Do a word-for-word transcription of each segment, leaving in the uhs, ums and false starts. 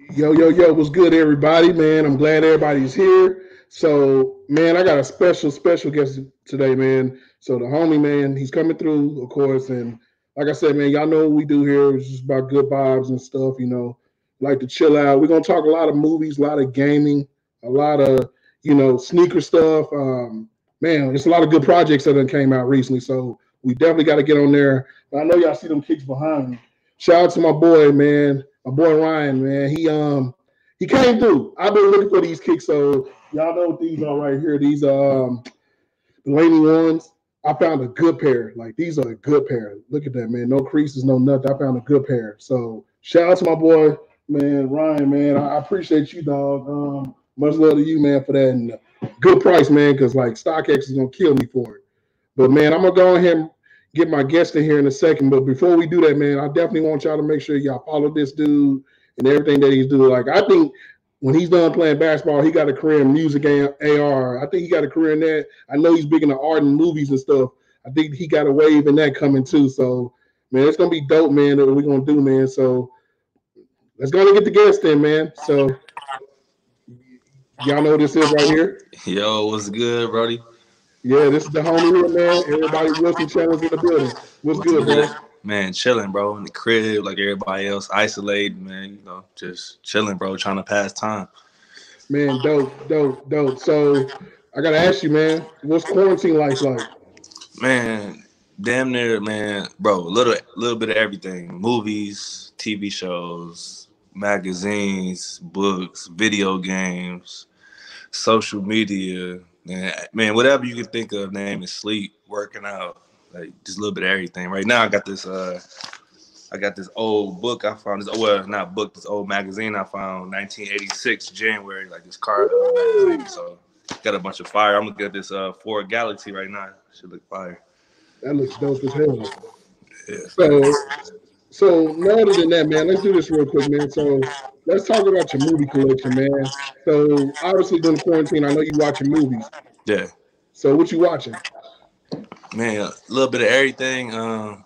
Yo, yo, yo, what's good, everybody, man? I'm glad everybody's here. So, man, I got a special, special guest today, man. So, the homie, man, he's coming through, of course. And like I said, man, y'all know what we do here. It's just about good vibes and stuff, you know, like to chill out. We're going to talk a lot of movies, a lot of gaming, a lot of, you know, sneaker stuff. Um, man, there's a lot of good projects that done came out recently. So, we definitely got to get on there. But I know y'all see them kicks behind me. Shout out to my boy, man. My boy Ryan, man. He um he came through. I've been looking for these kicks, so y'all know what these are right here. These um the Laney ones. I found a good pair. Like these are a good pair. Look at that, man. No creases, no nothing. I found a good pair. So shout out to my boy, man, Ryan, man. I, I appreciate you, dog. Um, much love to you, man, for that. And uh, good price, man, because like StockX is gonna kill me for it. But man, I'm gonna go ahead and get my guest in here in a second. But before we do that, man, I definitely want y'all to make sure y'all follow this dude and everything that he's doing. Like I think when he's done playing basketball, he got a career in music and A R. I think he got a career in that. I know he's big into art and movies and stuff. I think he got a wave in that coming too. So man, it's gonna be dope, man. That we're gonna do, man. So let's go and get the guest in, man. So y'all know what this is right here. Yo, what's good, Brody? Yeah, this is the homie here, man. Everybody Wilson Channel's in the building. What's What's good, bro? good? Man, chilling, bro. In the crib, like everybody else, isolated, man. You know, just chilling, bro. Trying to pass time. Man, dope, dope, dope. So I gotta ask you, man, what's quarantine life like? Man, damn near, man, bro. Little, little bit of everything: movies, T V shows, magazines, books, video games, social media. Man, man, whatever you can think of, name is sleep, working out, like just a little bit of everything. Right now, I got this. uh I got this old book I found. This well, not book. This old magazine I found, nineteen eighty-six January, like this card magazine. So got a bunch of fire. I'm looking at this uh Ford Galaxy right now. Should look fire. That looks dope as hell. Yeah. So, so no other than that, man, let's do this real quick, man. So let's talk about your movie collection, man. So obviously during quarantine, I know you watching movies. Yeah. So what you watching? Man, a little bit of everything. Um,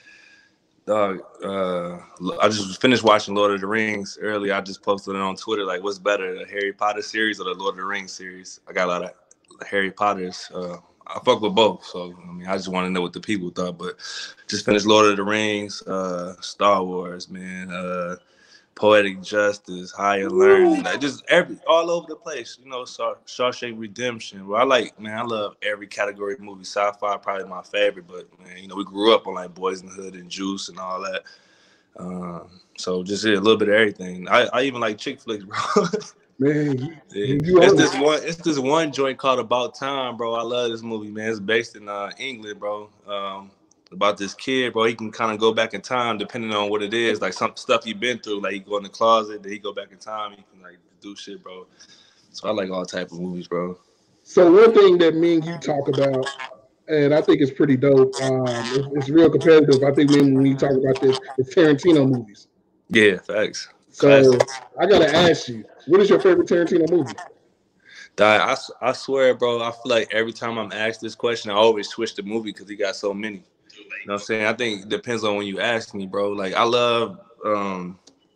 dog. Uh, I just finished watching Lord of the Rings earlier. I just posted it on Twitter. Like, what's better, the Harry Potter series or the Lord of the Rings series? I got a lot of Harry Potters. Uh, I fuck with both, so I mean, I just want to know what the people thought. But just finished Lord of the Rings, uh, Star Wars, man, uh, Poetic Justice, Higher Learning, like just every all over the place. You know, Shaw- Shawshank Redemption. Well, I like, man, I love every category of movie. Sci-fi probably my favorite, but man, you know, we grew up on like Boys in the Hood and Juice and all that. Um, so just yeah, a little bit of everything. I, I even like chick flicks, bro. Man, you, Yeah. you It's own this it. one. It's this one joint called About Time, bro. I love this movie, man. It's based in uh, England, bro. Um, about this kid, bro. He can kind of go back in time depending on what it is. Like some stuff he been through. Like he go in the closet, then he go back in time. He can like do shit, bro. So I like all type of movies, bro. So one thing that me and you talk about, and I think it's pretty dope. Um, it's, it's real competitive. I think when we talk about this, it's Tarantino movies. Yeah, facts. Classic. So I gotta ask you, what is your favorite Tarantino movie? Dog, I, s- I swear, bro. I feel like every time I'm asked this question, I always switch the movie because he got so many. You know what I'm saying? I think it depends on when you ask me, bro. Like I love um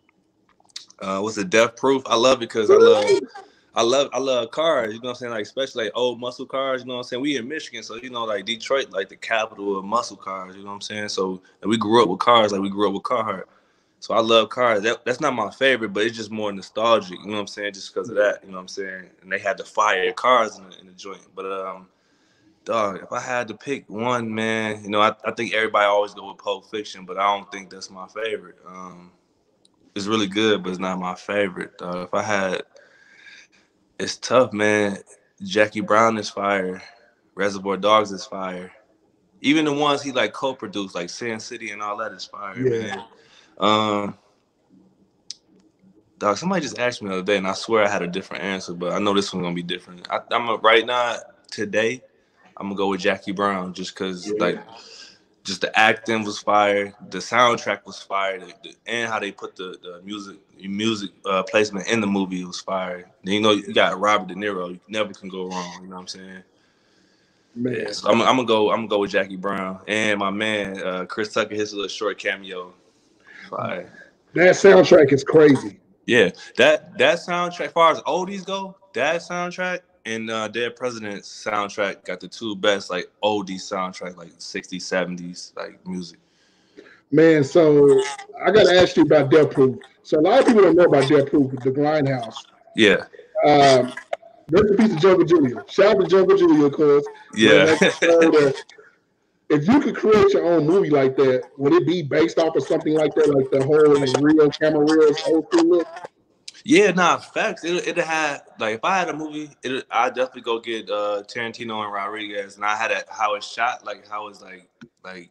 uh what's it, Death Proof? I love it because I love I love I love cars, you know what I'm saying? Like especially like old muscle cars, you know what I'm saying? We in Michigan, so you know, like Detroit, like the capital of muscle cars, you know what I'm saying? So and we grew up with cars, like we grew up with Carhartt. So I love cars. That, that's not my favorite, but it's just more nostalgic, you know what I'm saying? Just because of that, you know what I'm saying? And they had the fire cars in the, in the joint. But um dog, if I had to pick one, man, you know, I, I think everybody always go with Pulp Fiction, but I don't think that's my favorite. Um it's really good, but it's not my favorite. Uh, if I had, it's tough, man. Jackie Brown is fire. Reservoir Dogs is fire. Even the ones he like co-produced, like Sin City and all that, is fire, Yeah, man. Um, dog, somebody just asked me the other day, and I swear I had a different answer, but I know this one's gonna be different. I, I'm a, right now today. I'm gonna go with Jackie Brown just cause yeah. like just the acting was fire, the soundtrack was fire, the, the, and how they put the, the music music uh, placement in the movie was fire. Then, you know, you got Robert De Niro. You never can go wrong. You know what I'm saying? Yeah, Man, so I'm, I'm gonna go. I'm gonna go with Jackie Brown and my man uh, Chris Tucker. His little short cameo, fire. that soundtrack is crazy. Yeah, that that soundtrack, as far as oldies go, that soundtrack and uh, Dead President's soundtrack got the two best like oldie soundtrack, like sixties, seventies, like music. Man, so I got to ask you about Death Proof. So a lot of people don't know about Death Proof, the Grindhouse. Yeah, Um, Rest in peace to Jungle Junior Shout out to Jungle Junior, of course. Man, yeah. that's the if you could create your own movie like that, would it be based off of something like that, like the whole real camera reels old school look? Yeah, nah, facts. It it had like if I had a movie, it I definitely go get uh Tarantino and Rodriguez, and I had it how it's shot, like how it's like like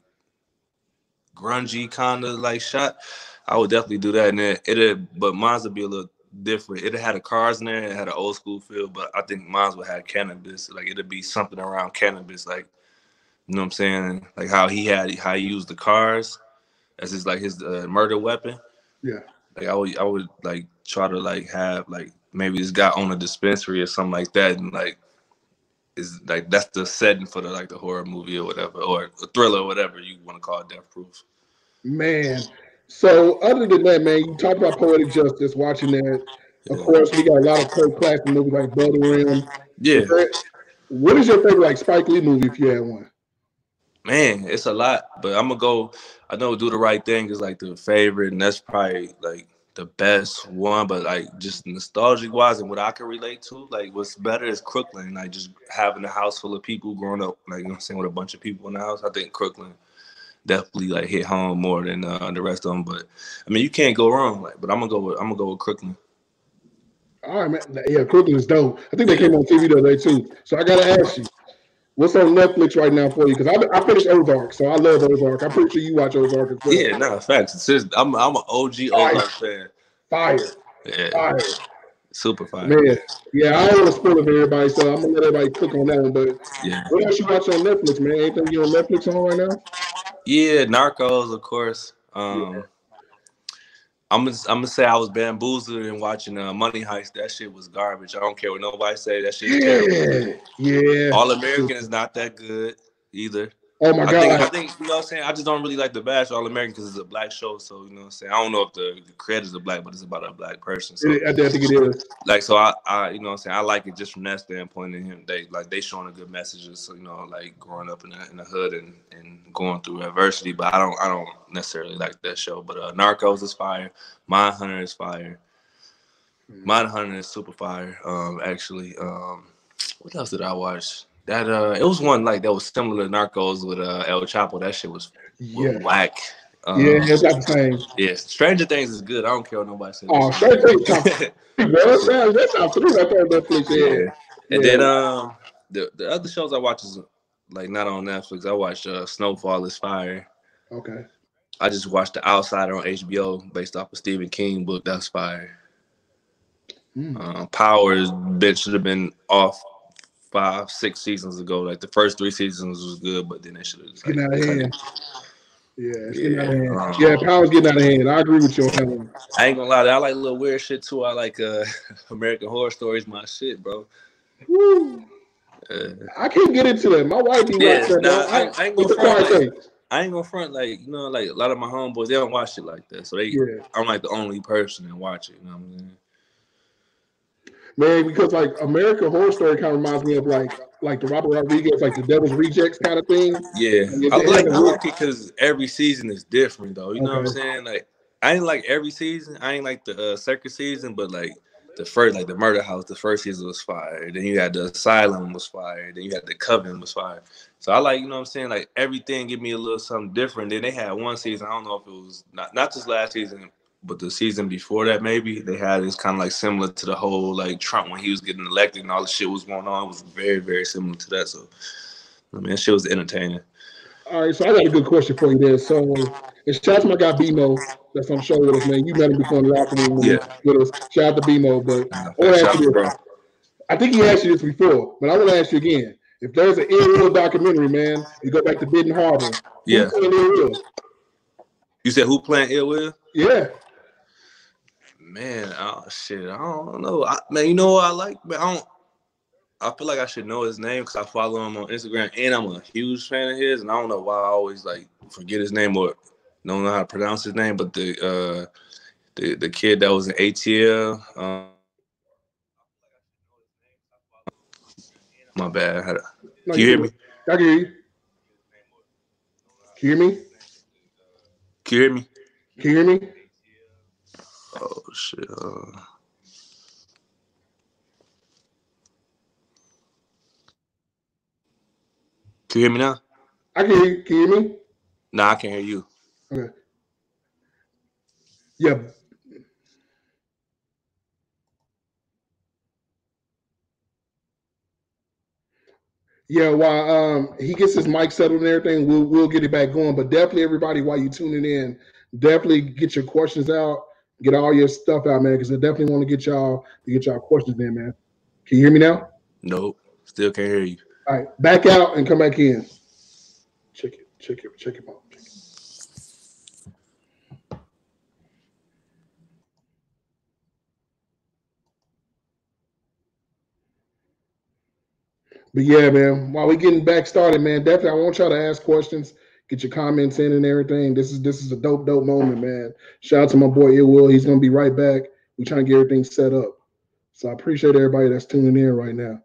grungy kind of like shot. I would definitely do that, and it it but mine's would be a little different. It had a cars in there, it had an old school feel, but I think mine's would have cannabis. Like it'd be something around cannabis, like you know what I'm saying, like how he had how he used the cars as his like his uh, murder weapon. Yeah. Like I would, I would like try to like have like maybe this guy own a dispensary or something like that, and like is like that's the setting for the like the horror movie or whatever, or a thriller or whatever you want to call it, Death Proof. Man. So other than that, man, you talked about Poetic Justice, watching that. Of Yeah. course, we got a lot of cult classic movies like Blood and Rim. Yeah. What is your favorite like Spike Lee movie if you had one? Man, it's a lot, but I'm gonna go. I know Do the Right Thing is like the favorite, and that's probably like the best one. But like just nostalgic wise and what I can relate to, like what's better is Crooklyn. Like just having a house full of people growing up, like you know what I'm saying, with a bunch of people in the house. I think Crooklyn definitely like hit home more than uh, the rest of them. But I mean, you can't go wrong. Like, but I'm gonna go with I'm gonna go with Crooklyn. All right, man. Yeah, Crooklyn is dope. I think they came on T V the other day too. So I gotta ask you, what's on Netflix right now for you? Because I, I finished Ozark, so I love Ozark. I'm pretty sure you watch Ozark as well. Yeah, nah, facts. It's just, I'm I'm an O G Ozark fan. Fire. Yeah. Fire. Super fire. Man, yeah, I don't want to spoil it for everybody, so I'm gonna let everybody click on that one. But yeah, what else you watch on Netflix, man? Anything you on Netflix on right now? Yeah, Narcos, of course. Um, yeah. I'm gonna I'm gonna say I was bamboozled in watching uh, Money Heist. That shit was garbage. I don't care what nobody say. That shit's yeah. terrible. Yeah. All American is not that good either. Oh my I god! Think, I think you know what I'm saying. I just don't really like the bash All American because it's a black show. So you know what I'm saying. I don't know if the, the creators are black, but it's about a black person. So I think it is. Like so, I, I you know what I'm saying. I like it just from that standpoint. And him, they like they showing a good messages. So you know, like growing up in the in the hood and, and going through adversity. But I don't I don't necessarily like that show. But uh, Narcos is fire. Mindhunter is fire. Mm-hmm. Mindhunter is super fire. Um, actually, um, what else did I watch? That uh, it was one like that was similar to Narcos with uh El Chapo. That shit was, was yeah. whack. Um, yeah, it's not the same. Yeah, Stranger Things is good. I don't care what nobody says. Oh, Stranger Things, that's that's out three right there on Netflix. Yeah. yeah. And yeah. then um, the the other shows I watch is like not on Netflix. I watched uh, Snowfall is fire. Okay. I just watched The Outsider on H B O based off a Stephen King book. That's fire. Mm. Uh, Powers been should have been off five, six seasons ago. Like the first three seasons was good, but then they should have just like, getting out of hand. Yeah, it's yeah. getting out of hand. Um, yeah, Powers getting out of hand. I agree with you on that one. I ain't gonna lie, I like a little weird shit too. I like uh, American Horror Stories, my shit, bro. Woo. Uh, I can't get into that. My wife be yeah, like that. Nah, I, I, I ain't gonna front. Like, I ain't gonna front like you know, like a lot of my homeboys, they don't watch it like that. So they, yeah. I'm like the only person that watch it. You know what I'm saying? Man, because like American Horror Story kind of reminds me of like like the Robert Rodriguez, like the Devil's Rejects kind of thing. Yeah, I like, I like it because every season is different, though. You know okay. what I'm saying? Like, I ain't like every season. I ain't like the uh, second season, but like the first, like the Murder House, the first season was fire. Then you had the Asylum was fire. Then you had the Coven was fire. So I like, you know what I'm saying? Like everything give me a little something different. Then they had one season. I don't know if it was not not just last season. But the season before that, maybe they had this kind of like similar to the whole like Trump when he was getting elected and all the shit was going on. It was very, very similar to that. So, I mean, that shit was entertaining. All right, so I got a good question for you there. So, it's shout out to my guy B-Mo that's on the show with us, man. You met him before in the locker room yeah. with us. Shout out to B-Mo. But I want to ask you this. I think he asked you this before, but I want to ask you again. If there's an Ill Will documentary, man, you go back to Benton Harbor. Yeah. Who's playing Ill Will? You said who playing Ill Will? Yeah. Man, oh shit, I don't know. I, man, you know what I like? Man, I don't. I feel like I should know his name because I follow him on Instagram, and I'm a huge fan of his. And I don't know why I always like forget his name or don't know how to pronounce his name. But the uh, the the kid that was in A T L. Um, my bad. I had a, No, can you you hear good. me? I can hear you. Can you hear me? Can you hear me? Can you hear me? Oh shit. Uh, can you hear me now? I can hear you. Can you hear me? Nah, I can't hear you. Okay. Yeah. Yeah, while um he gets his mic settled and everything, we'll we'll get it back going. But definitely, everybody, while you tuning in, definitely get your questions out, get all your stuff out, man, because I definitely want to get y'all to get y'all questions in, man. Can you hear me now? Nope. Still can't hear you. All right, back out and come back in. Check it, check it, check it out. Check it. But yeah, man, while we getting back started, man, definitely I want y'all to ask questions, get your comments in and everything. This is this is a dope, dope moment, man. Shout out to my boy It Will. He's gonna be right back. We're trying to get everything set up. So I appreciate everybody that's tuning in right now.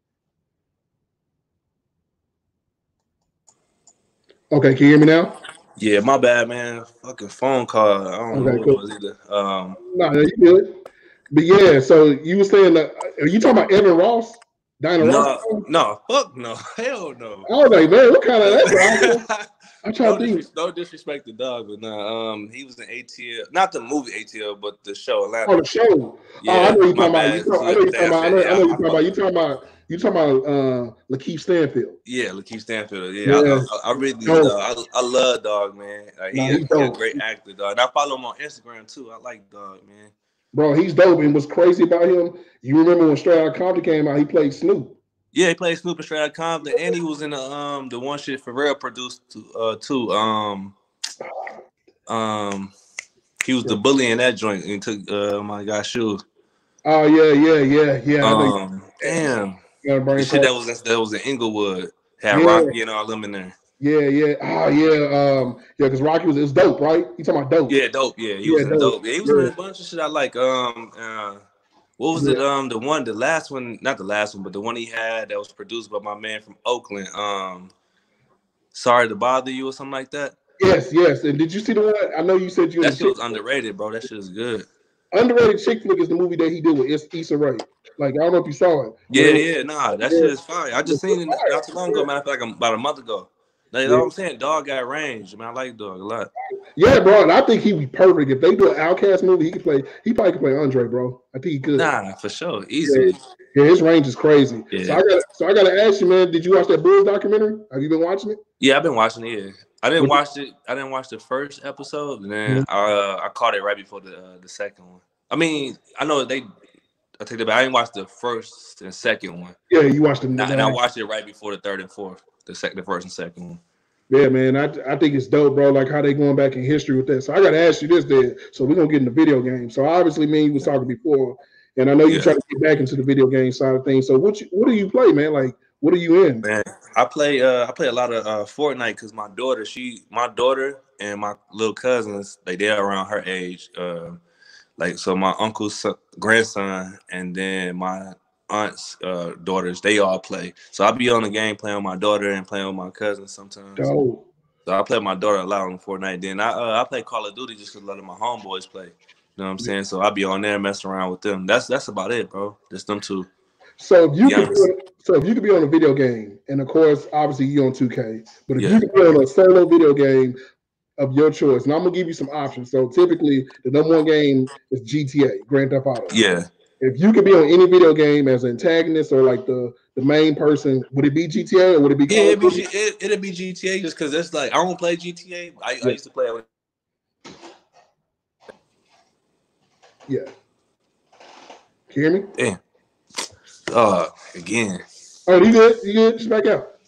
Okay, can you hear me now? Yeah, my bad, man. Fucking phone call. I don't know Okay, who it cool. was either. Um, No, no, you good. But yeah, so you were saying that are you talking about Evan Ross? Dinah Ross? no, no, fuck no, hell no. I was like, man, what kind of that's right? I'm trying no, to think. disres- no disrespect the dog, but nah. Um, he was in A T L, not the movie A T L, but the show Oh, Atlanta. the show. Oh, I Yeah, know you're my talking about. You bad. talk, I know you're talking Damn, about. I know, I yeah, know I, you're I talking about. You talking about. You talking about uh, Lakeith Stanfield. Yeah, Lakeith Stanfield. Yeah, I, Yeah. I, I really, No, dog, I, I love dog, man. Like, he, no, a, he's he a dope, great actor, dog. And I follow him on Instagram too. I like dog, man. bro. He's dope. And what's crazy about him? You remember when Straight Outta Compton came out? He played Snoop. Yeah, he played Snoop and Straight Outta Compton, and he was in the um the one shit Pharrell produced to, uh too. Um, um, he was the bully in that joint and took uh my guy's shoes. Oh yeah, yeah, yeah, yeah. I know. Um, damn, You gotta the bring shit part. that was that was in Inglewood had Yeah, Rocky and all them in there. yeah, yeah. Oh yeah, um, yeah. Because Rocky was it was dope, right? You talking about dope? Yeah, dope. Yeah, he Yeah, was in dope. dope. Yeah, he was in Yeah, a bunch of shit I like. Um, uh, what was yeah. it? Um, the one, the last one, not the last one, but the one he had that was produced by my man from Oakland. Um, Sorry to Bother You or something like that. Yes, yes. And did you see the one? I know you said you in That the shit chick. was underrated, bro. That shit was good. Underrated chick flick is the movie that he did with Is- Issa Rae. Like I don't know if you saw it. Where Yeah, it was, yeah, nah, that shit yeah, is fire. I it's just seen it not too long ago, fire. matter of fact, about a month ago. Like, you know Yeah. what I'm saying? Dog got range. Man, I like Dog a lot. Yeah, bro, and I think he'd be perfect if they do an Outcast movie. He could play. He probably could play Andre, bro. I think he could. Nah, for sure, Yeah, easily. yeah, his range is crazy. So Yeah, I got. So I got to ask you, man. Did you watch that Bulls documentary? Have you been watching it? yeah. I've been watching it. Yeah. I didn't What, watch it. I didn't watch the first episode, and then I uh, I caught it right before the uh, the second one. I mean, I know they. I take that back. I didn't watch the first and second one, yeah, you watched the. and I, and I the watched it right before the third and fourth. The second, the first and second one. yeah, man. I I think it's dope, bro. Like how they going back in history with that. So I got to ask you this, then. So we're gonna get into video games. So obviously, me and you was talking before, and I know you Yeah, try to get back into the video game side of things. So what you, what do you play, man? Like what are you in? man. I play. Uh, I play a lot of uh, Fortnite because my daughter, she, my daughter and my little cousins, they they're around her age. Uh, like so, my uncle's son, grandson, and then my aunt's uh, daughters, they all play. So I be on the game playing with my daughter and playing with my cousins sometimes. Dope. So I play with my daughter a lot on Fortnite. Then I uh, I play Call of Duty just because a lot of my homeboys play. You know what I'm saying? So I be on there messing around with them. That's that's about it, bro. Just them two. So if To you be could, be honest. on, so if you could be on a video game, and of course, obviously you on two K, but if Yeah. you could be on a solo video game of your choice, and I'm gonna give you some options. So typically, the number one game is G T A, Grand Theft Auto. Yeah. If you could be on any video game as an antagonist or like the the main person, would it be G T A or would it be Yeah, Call of it'd be Duty? G- it, it'd be G T A just because that's like I don't play G T A. I, I Yeah, used to play it. yeah. Can you hear me? Damn. Uh, again. Oh, you good? You good? Just back out.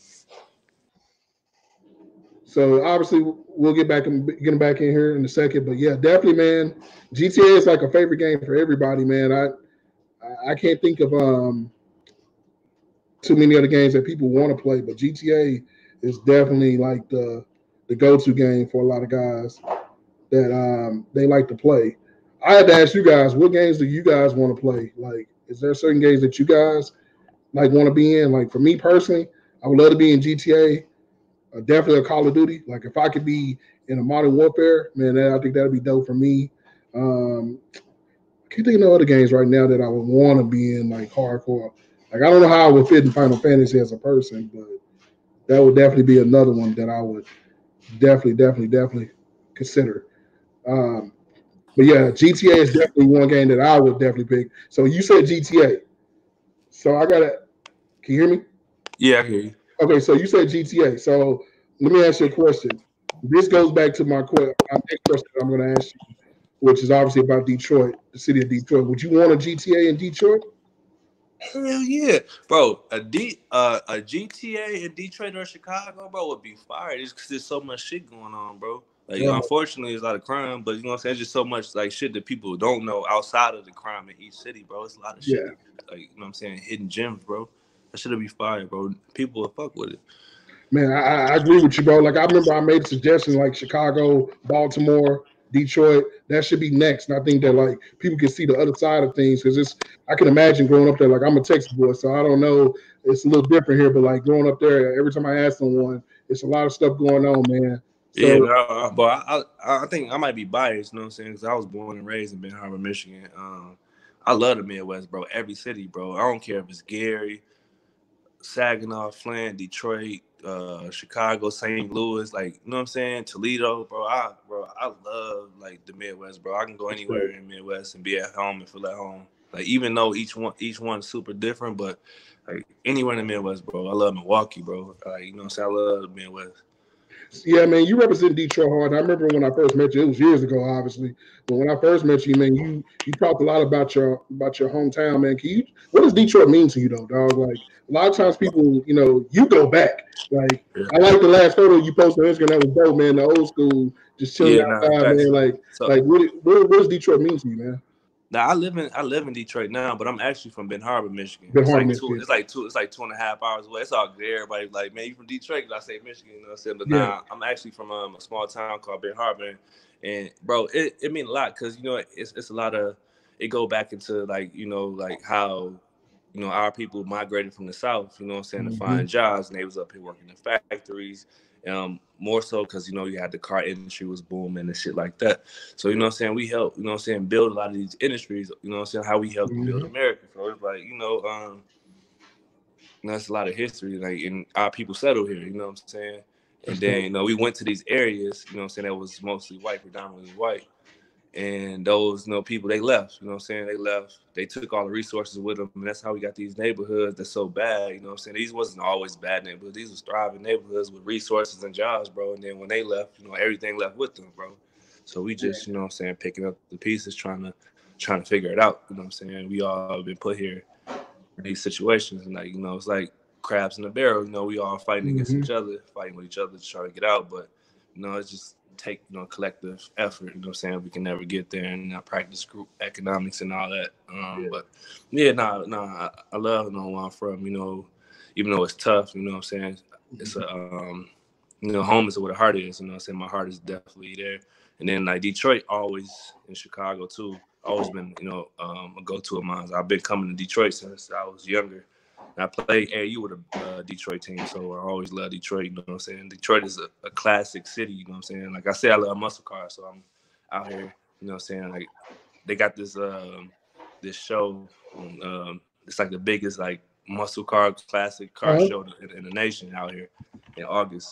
So obviously we'll get back and get back in here in a second, but yeah, definitely, man. G T A is like a favorite game for everybody, man. I I can't think of um too many other games that people want to play, but G T A is definitely like the the go-to game for a lot of guys that um they like to play. I had to ask you guys, what games do you guys want to play? Like, is there certain games that you guys like want to be in? Like for me personally, I would love to be in G T A, uh, definitely a Call of Duty. Like if I could be in a Modern Warfare, man, that, I think that'd be dope for me. Um, I can't think of no other games right now that I would want to be in like hardcore. Like I don't know how I would fit in Final Fantasy as a person, but that would definitely be another one that I would definitely, definitely, definitely consider. Um, but yeah, G T A is definitely one game that I would definitely pick. So you said G T A. So I gotta. Can you hear me? Yeah, I hear you. Okay, so you said G T A. So let me ask you a question. This goes back to my, que- my next question that I'm going to ask you, which is obviously about Detroit, the city of Detroit. Would you want a G T A in Detroit? Hell yeah, bro. A D uh a G T A in Detroit or Chicago, bro, would be fire. Just because there's so much shit going on, bro. Like, Right. unfortunately, there's a lot of crime, but you know what I'm saying. There's just so much like shit that people don't know outside of the crime in each city, bro. It's a lot of shit, Yeah. that, like you know what I'm saying, hidden gems, bro. That should be fire, bro. People will fuck with it. Man, I, I agree with you, bro. Like I remember I made a suggestion like Chicago, Baltimore, Detroit. That should be next. And I think that like people can see the other side of things because it's I can imagine growing up there. Like I'm a Texas boy, so I don't know. It's a little different here, but like growing up there, every time I ask someone, it's a lot of stuff going on, man. Yeah, So no, uh, but I, I I think I might be biased, you know what I'm saying? Because I was born and raised in Ben Harbor, Michigan. Um, I love the Midwest, bro. Every city, bro. I don't care if it's Gary, Saginaw, Flint, Detroit, uh, Chicago, Saint Louis, like you know what I'm saying, Toledo, bro. I bro, I love like the Midwest, bro. I can go that's anywhere great. in the Midwest and be at home and feel at home. Like even though each one each one's super different, but like anywhere in the Midwest, bro. I love Milwaukee, bro. Like you know what I'm saying, I love the Midwest. Yeah, man, you represent Detroit hard. I remember when I first met you. It was years ago, obviously. But when I first met you, man, you you talked a lot about your about your hometown, man. Can you? What does Detroit mean to you, though, dog? Like a lot of times, people, you know, you go back. Like Yeah, I like the last photo you posted on Instagram. That was dope, man. The old school, just chilling yeah, nah, outside, man. facts. Like So like what what, what does Detroit mean to you, man? now I live in I live in Detroit now, but I'm actually from Ben Harbor, Michigan. Been It's hard, like two. Michigan. It's like two. It's like two and a half hours away. It's all good. Everybody like, man, you from Detroit? Cause I say Michigan. You know what I'm saying? But Yeah. nah, I'm actually from um, a small town called Ben Harbor, and bro, it it means a lot because you know it's it's a lot of it go back into like you know like how you know our people migrated from the south. You know what I'm saying to Mm-hmm. find jobs, and they was up here working in factories. Um, more so because you know you had the car industry was booming and shit like that. So, you know what I'm saying? We help, you know what I'm saying, build a lot of these industries, you know what I'm saying, how we help build Mm-hmm. America. So it's like, you know, um, you know, that's a lot of history, like, and our people settled here, you know what I'm saying? And That's then, dope. you know, we went to these areas, you know what I'm saying, that was mostly white, predominantly white. And those, you know, people, they left, you know what I'm saying? They left. They took all the resources with them. And that's how we got these neighborhoods that's so bad, you know what I'm saying? These wasn't always bad neighborhoods. These was thriving neighborhoods with resources and jobs, bro. And then when they left, you know, everything left with them, bro. So we Yeah. just, you know what I'm saying, picking up the pieces, trying to trying to figure it out. You know what I'm saying? We all been put here in these situations. And like, you know, it's like crabs in a barrel, you know, we all fighting against Mm-hmm. each other, fighting with each other to try to get out. But, you know, it's just take, you know, collective effort, you know what I'm saying? We can never get there and I practice group economics and all that. Um, Yeah. but yeah, no, nah, no, nah, I, I love you know where I'm from, you know, even though it's tough, you know what I'm saying? It's a um, you know, home is where the heart is, you know what I'm saying? My heart is definitely there. And then like Detroit always in Chicago too. Always been, you know, um, a go-to of mine. I've been coming to Detroit since I was younger. And I played A A U with a uh, Detroit team, so I always love Detroit. You know what I'm saying? Detroit is a, a classic city. You know what I'm saying? Like I said, I love muscle cars, so I'm out here. You know what I'm saying? Like they got this um, this show. Um, it's like the biggest like muscle car classic car Uh-huh. show in, in the nation out here in August.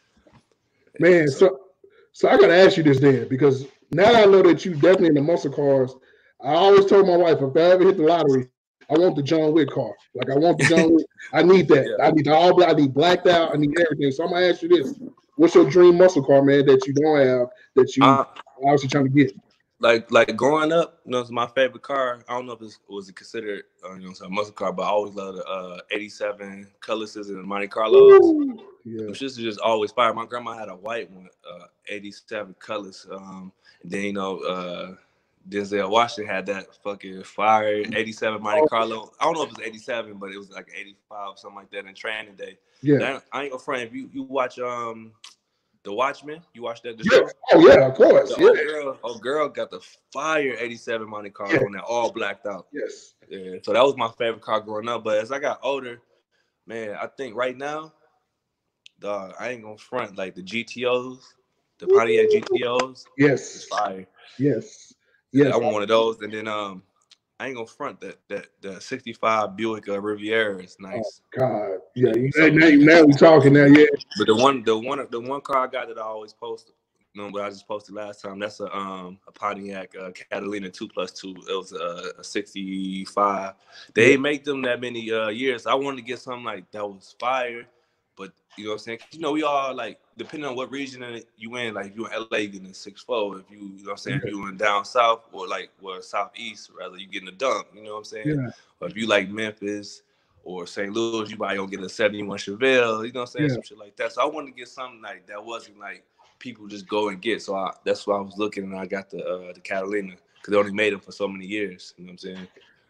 Yeah, Man, so so so I gotta ask you this then, because now that I know that you definitely in the muscle cars, I always told my wife if I ever hit the lottery, I want the John Wick car. Like I want the John Wick. I need that. yeah. I need the all black. I need blacked out. I need everything. So I'm gonna ask you this: what's your dream muscle car, man, that you don't have that you Uh, obviously trying to get? like like growing up, you know, it's my favorite car. I don't know if it was considered, uh, you know, a muscle car, but I always loved the uh, eighty-seven Cutlasses and Monte Carlos. Woo! Yeah. Them shits are just always fire. My grandma had a white one, uh, eighty-seven Cutlass. Um, and then you know, uh, Denzel Washington had that fucking fire eighty-seven Monte Oh, Carlo. I don't know if it was eighty-seven, but it was like eighty-five, something like that in Training Day. yeah. Now, I ain't gonna front. If you you watch um The Watchmen. You watched that the Yeah. show? Oh yeah, of course. The Yeah. old girl, old girl got the fire eighty-seven Monte Carlo Yeah. on that, all blacked out. Yes. Yeah. So that was my favorite car growing up. But as I got older, man, I think right now, dog, I ain't gonna front like the G T Os, the Pontiac G T Os. It's Yes. fire. Yes. Yeah, I Yes. want one of those, and then um, I ain't gonna front that that the sixty-five Buick uh, Riviera is Oh nice. God. Yeah. Yeah, You, so, now, now we talking now. Yeah. but the one, the one, the one car I got that I always post, you know, what I just posted last time. That's a um a Pontiac uh, Catalina two plus two. It was a, a sixty-five. They Yeah. ain't make them that many uh years. I wanted to get something like that was fire, but you know what I'm saying. You know, we all like depending on what region you in. Like if you in L A, you getting a six four. If you, you know what I'm saying, if you in down south or like or southeast rather, you getting a dunk. You know what I'm saying. Yeah. Or if you like Memphis or Saint Louis, you probably gonna get a seventy-one Chevelle. You know what I'm saying, Yeah. some shit like that. So I wanted to get something like that wasn't like people just go and get. So I, that's why I was looking, and I got the uh, the Catalina because they only made them for so many years. You know what I'm saying?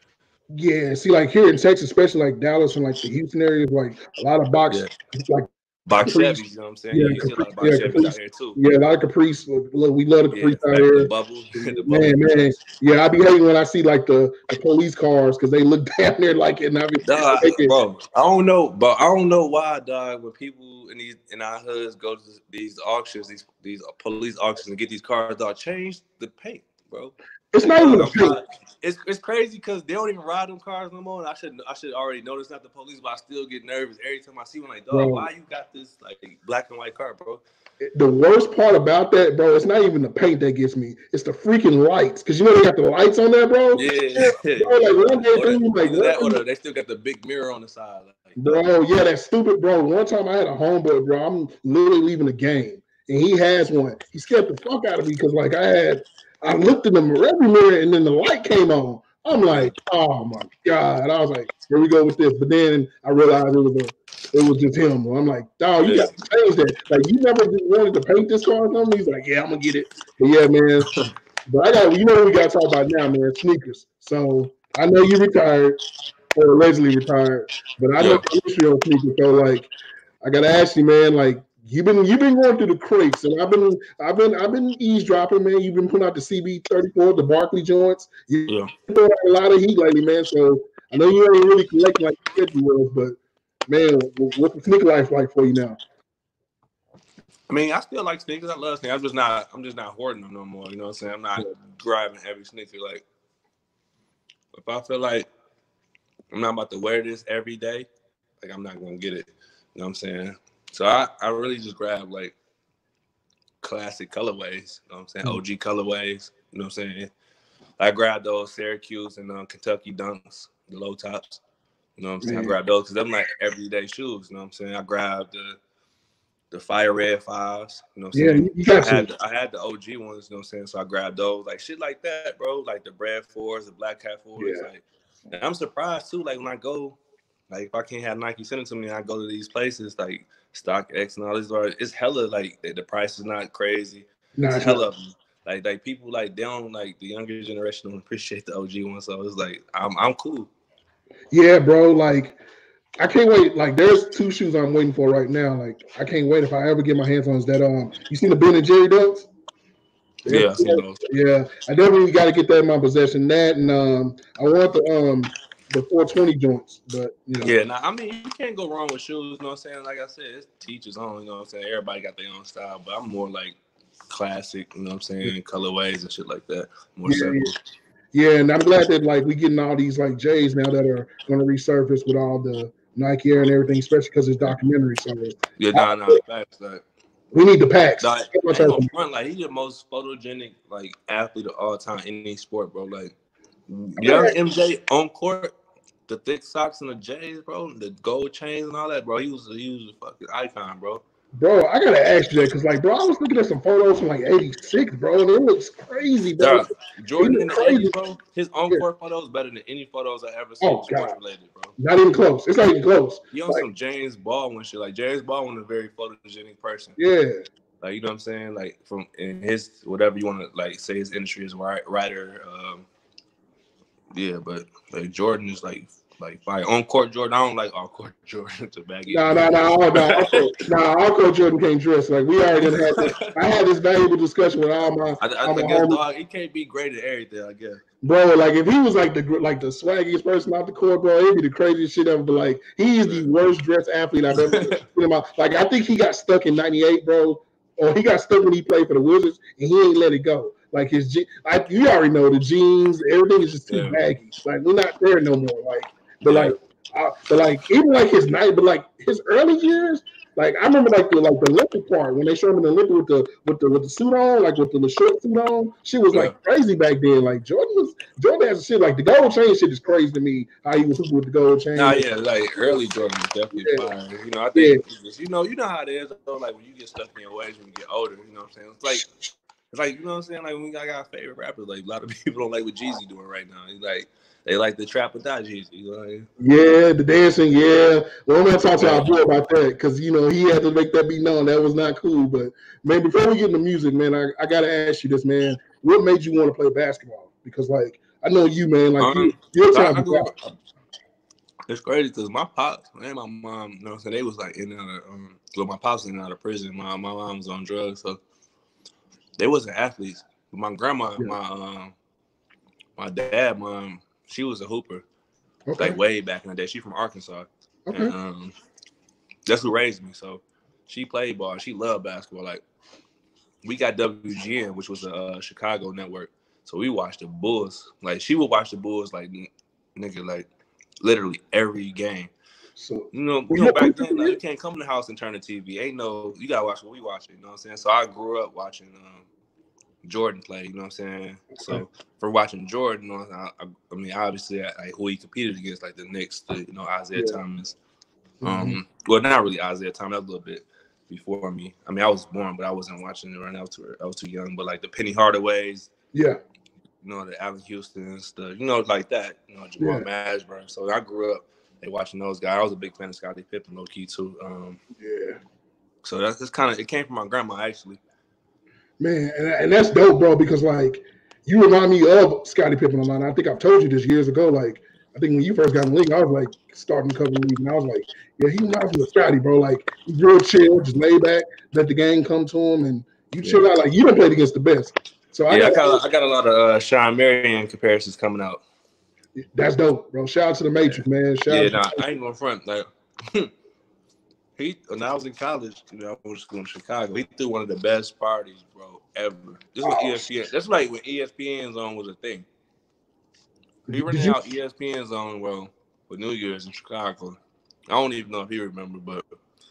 Yeah. See, like here in Texas, especially like Dallas and like the Houston areas, like a lot of box, Yeah. like Box Caprice. Chevys, you know what I'm saying? Yeah, Yeah, you see a lot of Caprice, box yeah, Chevys out Caprice. here too. Yeah, a lot of Caprice. Look, we love the Yeah, Caprice out the, here. the bubble, the Man, bubble. man, yeah, I be hating when I see like the, the police cars because they look down there like it. And I be Dog, thinking, bro, I don't know, but I don't know why, dog. When people in these in our hoods go to these auctions, these these police auctions, and get these cars, dog, change the paint, bro. it's Like, not even dog, a I'm paint. tired. It's it's crazy because they don't even ride them cars no more. And I should I should already know it's not the police, but I still get nervous every time I see one. Like, dog, Bro. why you got this like black and white car, bro? The worst part about that, bro, it's not even the paint that gets me. It's the freaking lights. Because you know they got the lights on there, bro. Yeah, Bro, like one day or the, through, like either that or one, the, they still got the big mirror on the side. Like, bro, dog. yeah, that's stupid, bro. One time I had a homeboy, bro. I'm literally leaving the game, and he has one. He scared the fuck out of me because, like, I had, I looked in the rearview mirror, and then the light came on. I'm like, oh my god! I was like, here we go with this. But then I realized it was a, it was just him. I'm like, dog, you Yeah. got to change that. Like, you never just wanted to paint this car or something. He's like, yeah, I'm gonna get it. But yeah, man. But I got, you know what we got to talk about now, man? Sneakers. So I know you retired or allegedly retired, but I know Yeah. your history on sneakers. So like, I gotta ask you, man. Like, you've been you've been going through the crates, and I've been I've been I've been eavesdropping, man. You've been putting out the C B thirty-four, the Barkley joints. You Yeah. throwing out a lot of heat lately, man. So I know you ain't really collecting like you said you was, but man, what's the sneaker life like for you now? I mean, I still like sneakers. I love sneakers. I'm just not. I'm just not hoarding them no more. You know what I'm saying? I'm not grabbing every sneaker. Like, if I feel like I'm not about to wear this every day, like I'm not gonna get it. You know what I'm saying? So I, I really just grab like classic colorways. You know what I'm saying? O G colorways. You know what I'm saying? I grabbed those Syracuse and um, Kentucky Dunks, the low tops. You know what I'm saying? Man. I grabbed those because I'm like everyday shoes. You know what I'm saying? I grabbed the the Fire Red Fives. You know what I'm Yeah, saying? you, you got I had some. the, I had the O G ones. You know what I'm saying? So I grabbed those, like shit like that, bro. Like the Bread Fours, the Black Cat Fours. Yeah. Like, and I'm surprised too. Like when I go, like if I can't have Nike send it to me, and I go to these places like StockX and all these. It's hella like the price is not crazy. Nah, It's hella. Like, like people like they don't like the younger generation don't appreciate the O G one, so it's like I'm I'm cool. Yeah, bro. Like I can't wait. Like there's two shoes I'm waiting for right now. Like I can't wait if I ever get my hands on is that um. You seen the Ben and Jerry Dunks? Yeah, I seen those. Yeah, I definitely got to get that in my possession. That and um, I want the um the four twenty joints, but you know. Yeah, now I mean you can't go wrong with shoes. You know what I'm saying? Like I said, it's teachers on. You know what I'm saying? Everybody got their own style, but I'm more like classic. You know what I'm saying? Colorways and shit like that. More Yeah, simple. yeah, and I'm glad that like we getting all these like J's now that are going to resurface with all the Nike Air and everything, especially because it's documentary. So Yeah, nah, nah, facts. Like, we need the packs. nah, I ain't gonna front. Like he's the most photogenic like athlete of all time in any sport, bro. Like young M J on court. The thick socks and the J's, bro, the gold chains and all that, bro. He was he was a fucking icon, bro. Bro, I gotta ask you that because, like, bro, I was looking at some photos from like eighty-six, bro, and it looks crazy, bro. Yeah, Jordan in the crazy. eighties, bro. His on-court yeah. photos better than any photos I ever seen oh, sports related, bro. Not even close. It's not even close. He on like, some James Baldwin shit. Like James Baldwin is a very photogenic person. Yeah. Like you know what I'm saying? Like from in his whatever you want to like say his industry is writer. Um, yeah, but like Jordan is like like fire. On court Jordan, I don't like off court Jordan to back it. No, no, no, no. No, Uncle Jordan can't dress. Like we already done had this. I had this valuable discussion with all my. I, I, all my I guess homies. dog, he can't be great at everything. I guess. Bro, like if he was like the like the swaggiest person off the court, bro, it'd be the craziest shit ever. But like he is the worst dressed athlete I've ever seen him out. Like I think he got stuck in ninety-eight, bro, or he got stuck when he played for the Wizards, and he ain't let it go. Like his, like you already know the jeans, everything is just too yeah. baggy. Like we're not there no more. Like, but yeah. like, uh, but like even like his night, but like his early years. Like I remember, like the like the Olympic part when they showed him in the Olympic with the with the with the suit on, like with the, the short suit on. Shit was yeah. like crazy back then. Like Jordan was Jordan has shit like the gold chain shit is crazy to me. How he was hooping with the gold chain. Nah, yeah, like early Jordan was definitely yeah. fire. You know, I think yeah. you know you know how it is. Though, like when you get stuck in your ways when you get older. You know what I'm saying? It's like it's like you know what I'm saying. Like when I got favorite rappers, like a lot of people don't like what Jeezy doing right now. He's like. They like the trap without Jeezy. You know? Yeah, the dancing, yeah. Well, I'm going to talk to our boy about that because, you know, he had to make that be known. That was not cool. But, man, before we get into music, man, I, I got to ask you this, man. What made you want to play basketball? Because, like, I know you, man. Like, um, you, you're I, I grew up, it's crazy because my pops and my mom, you know what I'm saying, they was, like, in and out of, um, well, my pops in and out of prison. My, my mom was on drugs. So they wasn't athletes. But my grandma, yeah. my, um, my dad, mom, she was a hooper, okay. like way back in the day. She from Arkansas, okay. and um, that's who raised me. So she played ball. She loved basketball. Like we got W G N, which was a uh, Chicago network. So we watched the Bulls. Like she would watch the Bulls, like nigga, like literally every game. So you know, you know back then, like, you can't come in the house and turn the T V. Ain't no, you gotta watch what we watch. You know what I'm saying? So I grew up watching. Um, Jordan play, you know what I'm saying? So for watching Jordan, you know, I, I mean, obviously, I, like who he competed against, like the Knicks, the, you know, Isaiah yeah. Thomas. Um, mm-hmm. Well, not really Isaiah Thomas. That was a little bit before me. I mean, I was born, but I wasn't watching it right now. I was too, I was too young. But like the Penny Hardaways, yeah, you know, the Allen Houstons, the you know, like that, you know, Jamal yeah. Mashburn. So I grew up like, watching those guys. I was a big fan of Scottie Pippen, low key too. Um, yeah. So that's just kind of it came from my grandma actually. Man, and, and that's dope, bro, because, like, you remind me of Scottie Pippen a lot. I think I've told you this years ago. Like, I think when you first got in the league, I was, like, starting covering the league, and I was like, yeah, he reminds me of Scottie, bro. Like, he's real chill, just lay back, let the game come to him, and you chill yeah. out. Like, you done played against the best. So I yeah, got, I got, I got a lot of uh, Sean Marion comparisons coming out. That's dope, bro. Shout out to the Matrix, yeah. man. Shout yeah, out nah, I ain't going front. Like, he, when I was in college, you know, I went to school in Chicago. He threw one of the best parties, bro, ever. This was oh. E S P N. That's like when E S P N Zone was a thing. He rented out E S P N Zone, bro, for New Year's in Chicago. I don't even know if he remember, but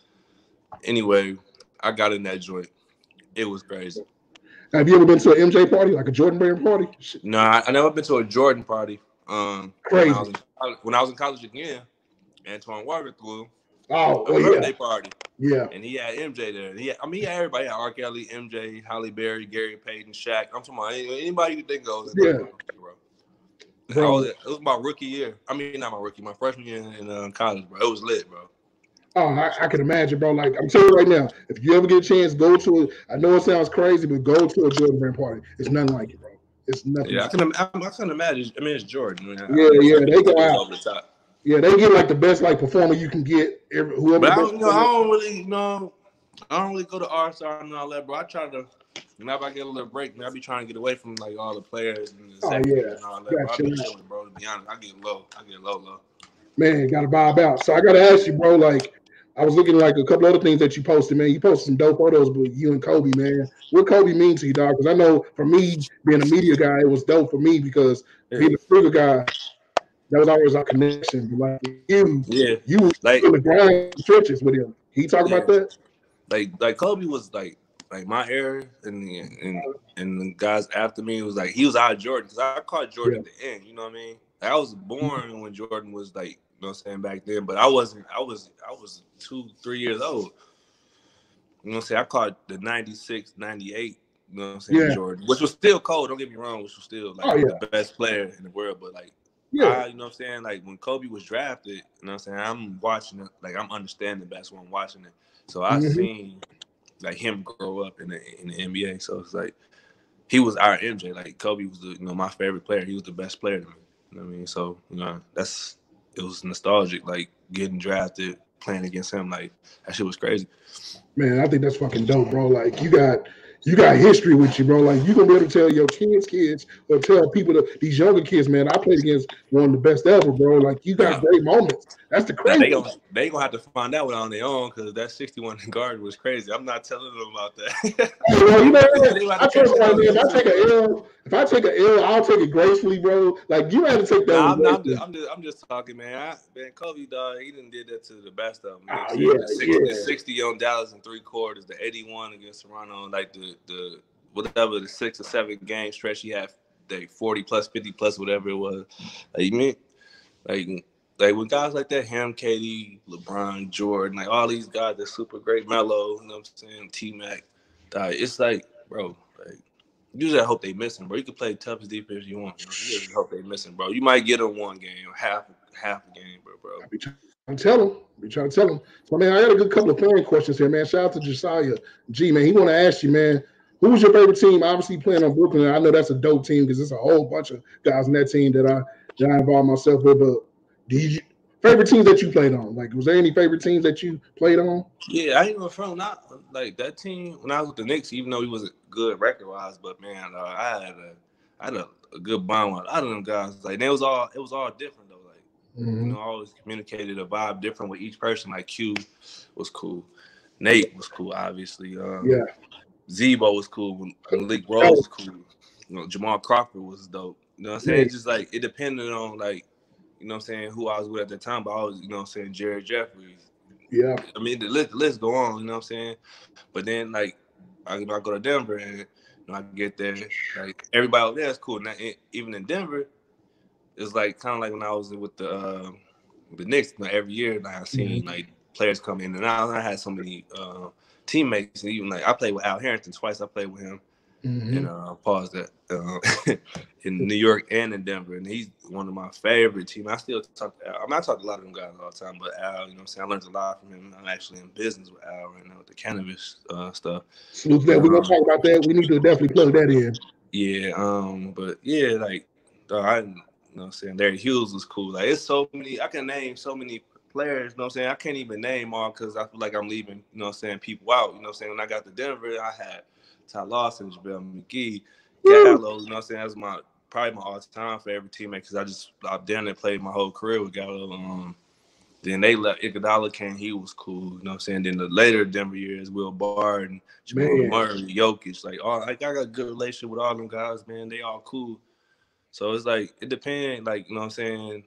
anyway, I got in that joint. It was crazy. Have you ever been to an M J party, like a Jordan Brand party? No, I, I never been to a Jordan party. Um, crazy. When I was in college, when I was in college again, Antoine Walker threw oh, a oh birthday yeah. party. Yeah. And he had M J there. He had, I mean, he had everybody. He had R. Kelly, M J, Halle Berry, Gary Payton, Shaq. I'm talking about anybody you think of. Yeah. Bro. Bro. Was, it was my rookie year. I mean, not my rookie, my freshman year in uh, college, bro. It was lit, bro. Oh, I, I can imagine, bro. Like, I'm telling you right now, if you ever get a chance, go to it. I know it sounds crazy, but go to a Jordan Brand party. It's nothing like it, bro. It's nothing. Yeah, like I can, I, I can imagine. I mean, it's Jordan. I mean, yeah, yeah, they go out. Over the top. Yeah, they get like the best like performer you can get. Every, whoever. But I don't, you know, I don't really, you know, I don't really go to R Star and all that, bro. I try to, whenever I get a little break, man, I be trying to get away from like all the players and the oh, yeah. and all that. Bro. I be chilling, bro. To be honest, I get low. I get low, low. Man, gotta vibe out. So I gotta ask you, bro. Like, I was looking at like a couple other things that you posted, man. You posted some dope photos with you and Kobe, man. What Kobe mean to you, dog? Because I know for me, being a media guy, it was dope for me because yeah. being a figure guy. That was always our connection. Like you, yeah, you like in the grind stretches with him. Can you talk yeah. about that? Like, like Kobe was like, like my era, and the, and and the guys after me was like he was out of Jordan because I caught Jordan yeah. at the end. You know what I mean? Like, I was born when Jordan was like, you know what I'm saying, back then, but I wasn't. I was I was two, three years old. You know what I'm saying? I caught the ninety-six, ninety-eight. You know what I'm saying? Yeah. Jordan, which was still cold. Don't get me wrong, which was still like oh, yeah. the best player in the world, but like. Yeah, I, you know what I'm saying? Like when Kobe was drafted, you know what I'm saying? I'm watching it, like I'm understanding basketball, I'm watching it. So I mm-hmm. seen like him grow up in the in the N B A. So it's like he was our M J. Like Kobe was the, you know, my favorite player. He was the best player to me. You know what I mean? So, you know, that's it was nostalgic. Like getting drafted, playing against him, like that shit was crazy. Man, I think that's fucking dope, bro. Like you got you got history with you, bro. Like you gonna be able to tell your kids, kids, or tell people that these younger kids, man, I played against one of the best ever, bro. Like you got Nah, great moments. That's the now crazy. they gonna they gonna have to find out on their own because that sixty-one guard was crazy. I'm not telling them about that. Hey, bro, you know what? They gonna I have to tell catch that somebody, on man, if I take YouTube. a L, if I take a L, I'll take it gracefully, bro. Like you have to take that Nah, one I'm not. I'm gracefully. just, I'm just, I'm just talking, man. I, man, Kobe, dog, he done did that to the best of them. You know what Oh I'm yeah, saying? The, six, yeah, the sixty on Dallas in three quarters, the eighty-one against Toronto, like the the whatever the six or seven game stretch he had, like forty plus, fifty plus, whatever it was. Like you mean, like like with guys like that, him, K D, LeBron, Jordan, like all these guys, they're super great. Melo, you know what I'm saying? T Mac, dog, it's like, bro, like. You just hope they missing, bro. You can play the toughest defense you want. You, know? You just hope they missing, bro. You might get them one game, half half a game, bro, bro. I be trying to tell him. I be trying to tell him. So man, I got a good couple of fan questions here, man. Shout out to Josiah G, man. He want to ask you, man, who was your favorite team? Obviously playing on Brooklyn. I know that's a dope team because there's a whole bunch of guys in that team that I that I involved myself with. But did you favorite teams that you played on? Like, was there any favorite teams that you played on? Yeah, I ain't even from not like that team when I was with the Knicks, even though he wasn't good record wise, but man, uh, I had a I had a, a good bond with a lot of them guys. Like it was all it was all different though. Like mm-hmm. you know, I always communicated a vibe different with each person. Like Q was cool, Nate was cool, obviously. Um, yeah, Zebo was cool. Malik Rose was cool. You know, Jamal Crawford was dope. You know what I'm saying? Yeah. It's just like it depended on like, you know what I'm saying, who I was with at the time. But I was, you know what I'm saying, Jared Jeffries. Yeah. I mean the list the list go on, you know what I'm saying? But then like I, you know, I go to Denver and you know, I get there, like everybody over there is cool. Now, even in Denver, it's like kind of like when I was with the uh, the Knicks, you know, every year like, I seen mm-hmm. like players come in and out. I had so many uh, teammates, and even like I played with Al Harrington twice. I played with him, mm-hmm. and uh, pause that uh, in New York and in Denver, and he's one of my favorite teams. I still talk to Al. I mean, I talk to a lot of them guys all the time, but Al, you know what I'm saying, I learned a lot from him. I'm actually in business with Al right now with the cannabis uh, stuff. Salute that. We're gonna talk about that. We need to definitely plug that in. Yeah, um, but yeah, like uh, I, you know what I'm saying, Larry Hughes was cool. Like it's so many. I can name so many players, you know what I'm saying? I can't even name all because I feel like I'm leaving, you know what I'm saying, people out. You know what I'm saying? When I got to Denver, I had Ty Lawson, JaVale McGee, Gallo, you know what I'm saying? That's my probably my all-time favorite teammate because I just I've done and played my whole career with Gallo. Um, then they left. Iguodala came, he was cool, you know what I'm saying? Then the later Denver years, Will Barton, Jamal Murray, Jokic, like all like I got a good relationship with all them guys, man. They all cool. So it's like it depends, like, you know what I'm saying?